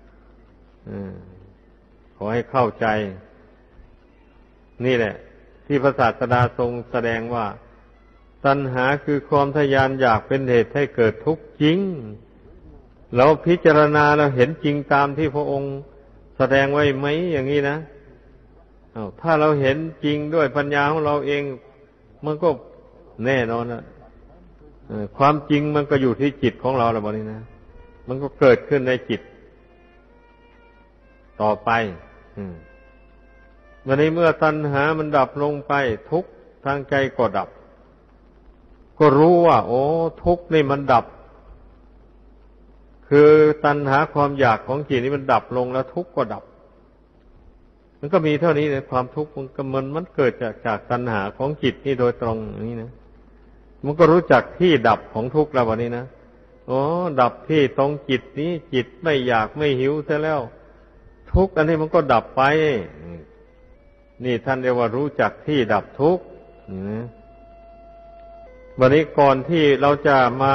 ขอให้เข้าใจนี่แหละที่พระศาสดาทรงแสดงว่าตัณหาคือความทยานอยากเป็นเหตุให้เกิดทุกข์จริงเราพิจารณาเราเห็นจริงตามที่พระองค์แสดงไว้ไหมอย่างนี้นะอ้าวถ้าเราเห็นจริงด้วยปัญญาของเราเองมันก็แน่นอนนะความจริงมันก็อยู่ที่จิตของเราแล้วบัดนี้นะมันก็เกิดขึ้นในจิตต่อไปวันนี้เมื่อตัณหามันดับลงไปทุกข์ทางใจก็ดับก็รู้ว่าโอ้ทุกข์นี่มันดับคือตัณหาความอยากของจิตนี่มันดับลงแล้วทุกข์ก็ดับมันก็มีเท่านี้เลยความทุกข์มันก็มันมันเกิดจากจากตัณหาของจิตนี่โดยตรงอย่างนี้นะมันก็รู้จักที่ดับของทุกข์แล้ววันนี้นะอ๋อดับที่ตรงจิตนี้จิตไม่อยากไม่หิวเสียแล้วทุกข์อันนี้มันก็ดับไปนี่ท่านเรียกว่ารู้จักที่ดับทุกข์วันนี้ก่อนที่เราจะมา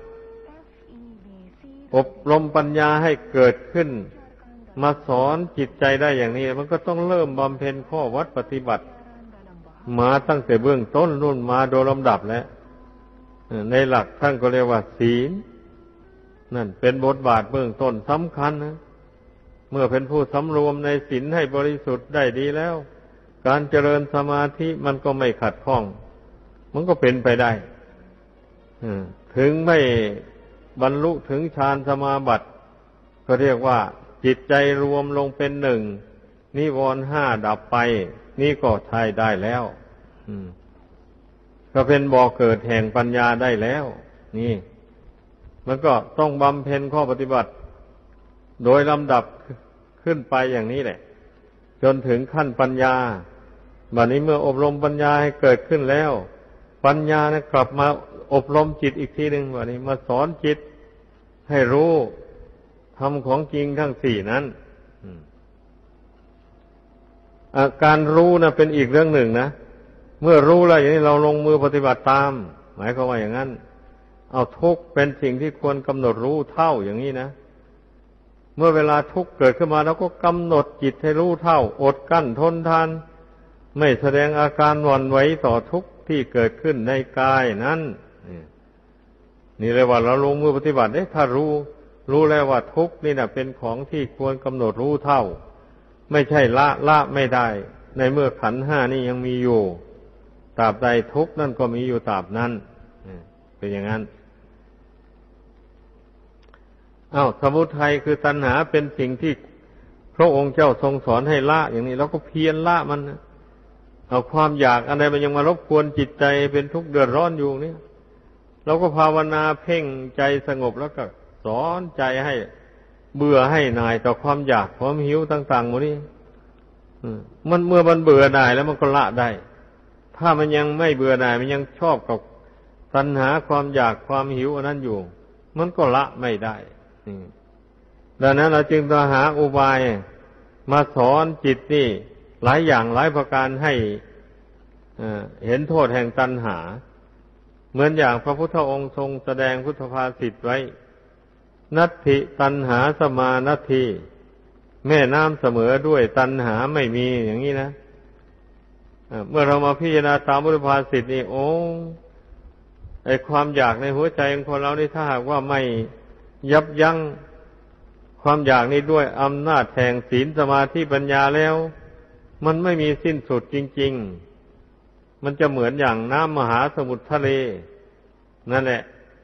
อบรมปัญญาให้เกิดขึ้นมาสอนจิตใจได้อย่างนี้มันก็ต้องเริ่มบำเพ็ญข้อวัดปฏิบัติมาตั้งแต่เบื้องต้นรุ่นมาโดยลำดับแล้วในหลักท่านก็เรียกว่าศีลนั่นเป็นบทบาทเบื้องต้นสำคัญนะเมื่อเป็นผู้สำรวมในศีลให้บริสุทธิ์ได้ดีแล้วการเจริญสมาธิมันก็ไม่ขัดข้องมันก็เป็นไปได้ถึงไม่บรรลุถึงฌานสมาบัติก็เรียกว่าจิตใจรวมลงเป็นหนึ่งนิวรณ์ห้าดับไปนี่ก็ใช้ได้แล้วก็เป็นบ่อเกิดแห่งปัญญาได้แล้วนี่มันก็ต้องบำเพ็ญข้อปฏิบัติโดยลำดับขึ้นไปอย่างนี้แหละจนถึงขั้นปัญญาบัดนี้เมื่ออบรมปัญญาให้เกิดขึ้นแล้วปัญญานะกลับมาอบรมจิตอีกทีหนึ่งบัดนี้มาสอนจิตให้รู้ธรรมของจริงทั้งสี่นั้นการรู้นะเป็นอีกเรื่องหนึ่งนะเมื่อรู้แล้วอย่างนี้เราลงมือปฏิบัติตามหมายความว่าอย่างนั้นเอาทุกข์เป็นสิ่งที่ควรกำหนดรู้เท่าอย่างนี้นะเมื่อเวลาทุกข์เกิดขึ้นมาเราก็กำหนดจิตให้รู้เท่าอดกั้นทนทานไม่แสดงอาการหวั่นไหวต่อทุกข์ที่เกิดขึ้นในกายนั้นนี่เลยว่าเราลงมือปฏิบัติได้ถ้ารู้รู้แล้วว่าทุกข์นี่นะเป็นของที่ควรกำหนดรู้เท่าไม่ใช่ละละไม่ได้ในเมื่อขันธ์ห้านี่ยังมีอยู่ตราบใดทุกข์นั่นก็มีอยู่ตราบนั้นเป็นอย่างนั้นอ้าวสมุทัยคือตัณหาเป็นสิ่งที่พระองค์เจ้าทรงสอนให้ละอย่างนี้เราก็เพียรละมันนะเอาความอยากอะไรมันยังมารบกวนจิตใจเป็นทุกข์เดือดร้อนอยู่เนี่ยเราก็ภาวนาเพ่งใจสงบแล้วก็สอนใจให้เบื่อให้หน่ายต่อความอยากความหิวต่างๆหมดนี้มันเมื่อมันเบื่อหน่ายแล้วมันก็ละได้ถ้ามันยังไม่เบื่อหน่ายมันยังชอบกับตัณหาความอยากความหิวอันนั้นอยู่มันก็ละไม่ได้ดังนั้นเราจึงต้องหาอุบายมาสอนจิตนี่หลายอย่างหลายประการให้เห็นโทษแห่งตัณหาเหมือนอย่างพระพุทธองค์ทรงแสดงพุทธภาษิตไว้นัตถิตัณหาสมานัตถิแม่น้ำเสมอด้วยตัณหาไม่มีอย่างนี้นะเมื่อเรามาพิจารณาตามพุทธภาษิตนี่โอ้ไอความอยากในหัวใจของคนเรานี่ถ้าหากว่าไม่ยับยั้งความอยากนี้ด้วยอำนาจแห่งศีลสมาธิปัญญาแล้วมันไม่มีสิ้นสุดจริงๆมันจะเหมือนอย่างน้ำมหาสมุทรทะเลนั่นแหละ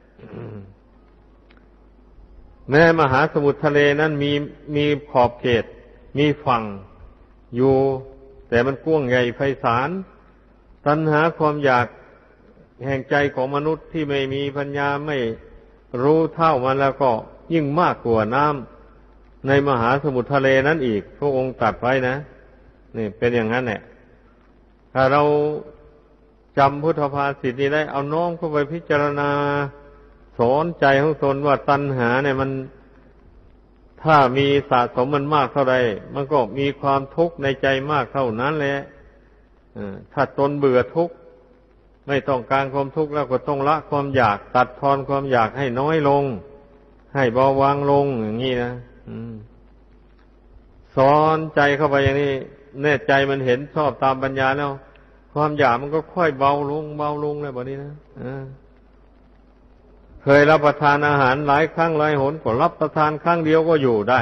แม้มหาสมุทรทะเลนั้นมีมีขอบเขตมีฝั่งอยู่แต่มันกว้างใหญ่ไพศาลตัณหาความอยากแห่งใจของมนุษย์ที่ไม่มีปัญญาไม่รู้เท่ามันแล้วก็ยิ่งมากกว่าน้ำในมหาสมุทรทะเลนั้นอีกพระองค์ตรัสไว้นะนี่เป็นอย่างนั้นแหละถ้าเราจำพุทธภาษิตนี้ได้เอาน้อมเข้าไปพิจารณาสอนใจของตนว่าตัณหาเนี่ยมันถ้ามีสะสมมันมากเท่าใดมันก็มีความทุกข์ในใจมากเท่านั้นแหละถ้าตนเบื่อทุกข์ไม่ต้องการความทุกข์แล้วก็ต้องละความอยากตัดทอนความอยากให้น้อยลงให้เบาบางลงอย่างนี้นะสอนใจเข้าไปอย่างนี้แน่ใจมันเห็นชอบตามปัญญาแล้วความอยากมันก็ค่อยเบาลงเบาลงเลยแบบนี้นะเคยรับประทานอาหารหลายครั้งหลายหนก็รับประทานครั้งเดียวก็อยู่ได้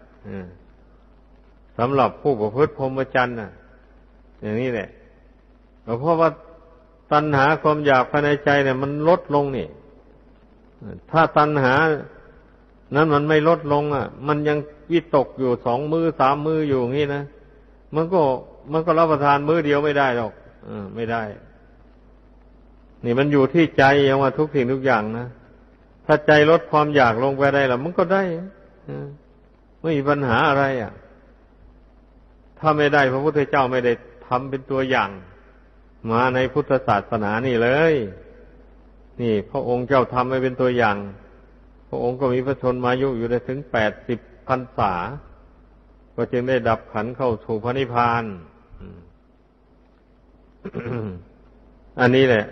สำหรับผู้ประพฤติพรหมจรรย์นะอย่างนี้แหละเพราะว่าตัณหาความอยากภายในใจเนี่ยมันลดลงนี่ถ้าตัณหานั้นมันไม่ลดลงอ่ะมันยังวิตกอยู่สองมือสามมืออยู่อย่างนี้นะมันก็มันก็รับประทานมื้อเดียวไม่ได้หรอกเออไม่ได้นี่มันอยู่ที่ใจอย่างว่าทุกสิ่งทุกอย่างนะถ้าใจลดความอยากลงไปได้แล้วมันก็ได้ไม่มีปัญหาอะไรอ่ะถ้าไม่ได้พระพุทธเจ้าไม่ได้ทำเป็นตัวอย่างมาในพุทธศาสนานี่เลยนี่พระองค์เจ้าทำให้เป็นตัวอย่างพระองค์ก็มีพระชนมายุอยู่ได้ถึงแปดสิบพรรษาก็จึงได้ดับขันเข้าสู่พระนิพพาน อันนี้แหละ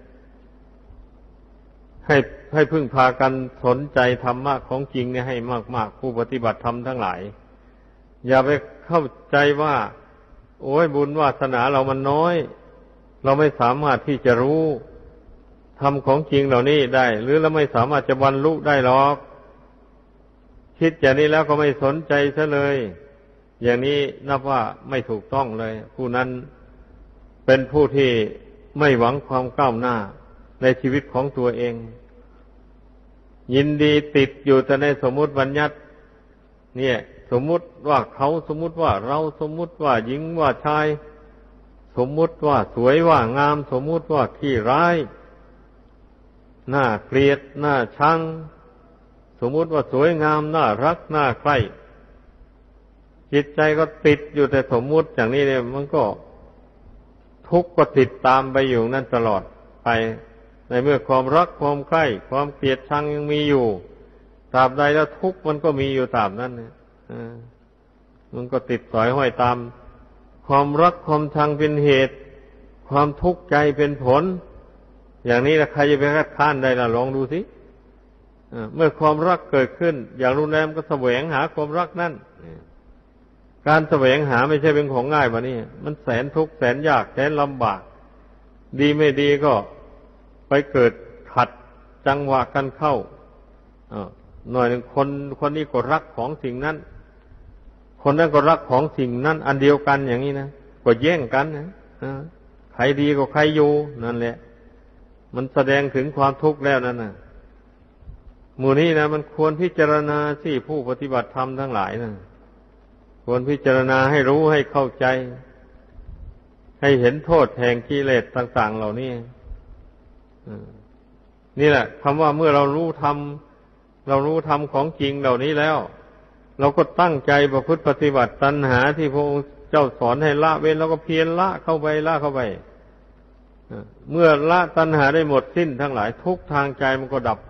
ให้ให้พึ่งพากันสนใจธรรมะของจริงเนี่ยให้มากๆผู้ปฏิบัติธรรมทั้งหลายอย่าไปเข้าใจว่าโอ้ยบุญวาสนาเรามันน้อยเราไม่สามารถที่จะรู้ธรรมของจริงเหล่านี้ได้หรือเราไม่สามารถจะบรรลุได้หรอกคิดอย่างนี้แล้วก็ไม่สนใจซะเลยอย่างนี้นับว่าไม่ถูกต้องเลยผู้นั้นเป็นผู้ที่ไม่หวังความก้าวหน้าในชีวิตของตัวเองยินดีติดอยู่แต่ในสมมุติบัญญัติเนี่ยสมมุติว่าเขาสมมุติว่าเราสมมุติว่าหญิงว่าชายสมมุติว่าสวยว่างามสมมุติว่าที่ร้ายน่าเกลียดน่าชังสมมุติว่าสวยงามน่ารักน่าใคร่จิตใจก็ติดอยู่แต่สมมุติอย่างนี้เนี่ยมันก็ทุกข์ก็ติดตามไปอยู่นั่นตลอดไปในเมื่อความรักความใคร่ความเกลียดชังยังมีอยู่ตราบใดแล้วทุกข์มันก็มีอยู่ตราบนั้นเนี่ยมันก็ติดสอยห้อยตามความรักความชังเป็นเหตุความทุกข์ใจเป็นผลอย่างนี้ละใครจะไปคัดค้านได้ล่ะลองดูสิเมื่อความรักเกิดขึ้นอย่างรุนแรงก็แสวงหาความรักนั่นการแสวงหาไม่ใช่เป็นของง่ายบะนี่มันแสนทุกข์แสนยากแสนลำบากดีไม่ดีก็ไปเกิดขัดจังหวะกันเข้าหน่อยหนึ่งคนคนนี้ก็รักของสิ่งนั้นคนนั้นก็รักของสิ่งนั้นอันเดียวกันอย่างนี้นะก็แย่งกันนะใครดีก็ใครอยู่นั่นแหละมันแสดงถึงความทุกข์แล้วนั่นน่ะหมู่นี้นะมันควรพิจารณาสิผู้ปฏิบัติธรรมทั้งหลายนะควรพิจารณาให้รู้ให้เข้าใจให้เห็นโทษแห่งกิเลสต่างๆเหล่านี้นี่แหละคำว่าเมื่อเรารู้ธรรมเรารู้ธรรมของจริงเหล่านี้แล้วเราก็ตั้งใจประพฤติปฏิบัติตัณหาที่พระองค์เจ้าสอนให้ละเว้นเราก็เพียรละเข้าไปละเข้าไปเมื่อละตัณหาได้หมดสิ้นทั้งหลายทุกทางใจมันก็ดับไป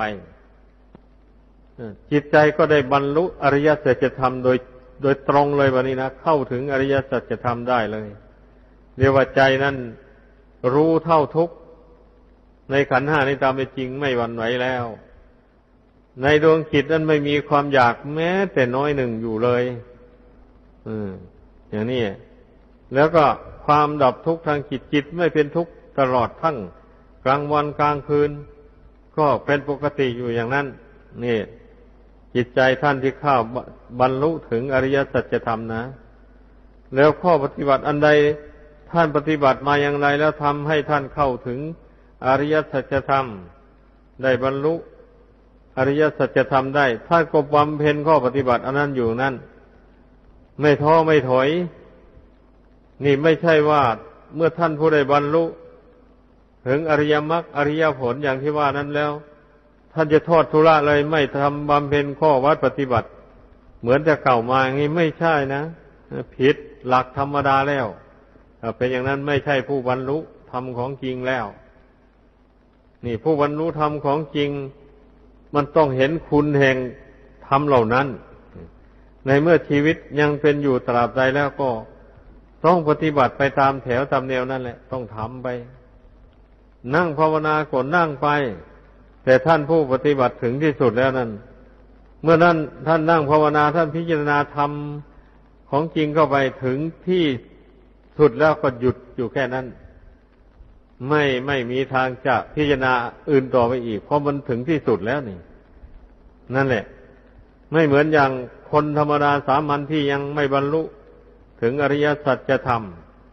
จิตใจก็ได้บรรลุอริยสัจธรรมโดยโดยตรงเลยวันนี้นะเข้าถึงอริยสัจธรรมได้เลยเรียกว่าใจนั้นรู้เท่าทุกข์ในขันธ์ห้านี้ตามเป็นจริงไม่หวั่นไหวแล้วในดวงจิตนั้นไม่มีความอยากแม้แต่น้อยหนึ่งอยู่เลยอืมอย่างนี้แล้วก็ความดับทุกข์ทางจิตจิตไม่เป็นทุกข์ตลอดทั้งกลางวันกลางคืนก็เป็นปกติอยู่อย่างนั้นนี่จิตใจท่านที่เข้าบรรลุถึงอริยสัจธรรมนะแล้วข้อปฏิบัติอันใดท่านปฏิบัติมาอย่างไรแล้วทำให้ท่านเข้าถึงอริยสัจธรรมได้บรรลุอริยสัจธรรมได้ท่านก็บำเพ็ญข้อปฏิบัติอันนั้นอยู่นั่นไม่ท้อไม่ถอยนี่ไม่ใช่ว่าเมื่อท่านผู้ใดบรรลุถึงอริยมรรคอริยผลอย่างที่ว่านั้นแล้วท่านจะทอดทุระเลยไม่ทำบำเพ็ญข้อวัดปฏิบัติเหมือนแต่เก่ามาอย่างนี้ไม่ใช่นะผิดหลักธรรมดาแล้วเป็นอย่างนั้นไม่ใช่ผู้บรรลุธรรมของจริงแล้วนี่ผู้บรรลุธรรมของจริงมันต้องเห็นคุณแห่งธรรมเหล่านั้นในเมื่อชีวิตยังเป็นอยู่ตราบใดแล้วก็ต้องปฏิบัติไปตามแถวตามแนวนั่นแหละต้องทำไปนั่งภาวนาก็นั่งไปแต่ท่านผู้ปฏิบัติถึงที่สุดแล้วนั้นเมื่อนั้นท่านนั่งภาวนาท่านพิจารณาธรรมของจริงเข้าไปถึงที่สุดแล้วก็หยุดอยู่แค่นั้นไม่ไม่มีทางจะพิจารณาอื่นต่อไปอีกเพราะมันถึงที่สุดแล้วนี่นั่นแหละไม่เหมือนอย่างคนธรรมดาสามัญที่ยังไม่บรรลุถึงอริยสัจธรรม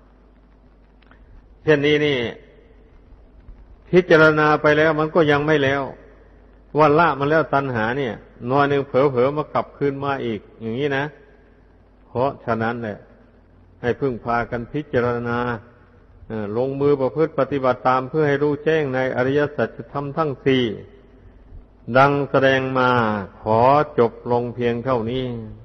เช่นนี้นี่พิจารณาไปแล้วมันก็ยังไม่แล้วว่าละมันแล้วตัณหาเนี่ยน้อยหนึ่งเผลอๆมากลับคืนมาอีกอย่างนี้นะเพราะฉะนั้นแหละให้พึ่งพากันพิจารณาลงมือประพฤติปฏิบัติตามเพื่อให้รู้แจ้งในอริยสัจธรรมทั้งสี่ดังแสดงมาขอจบลงเพียงเท่านี้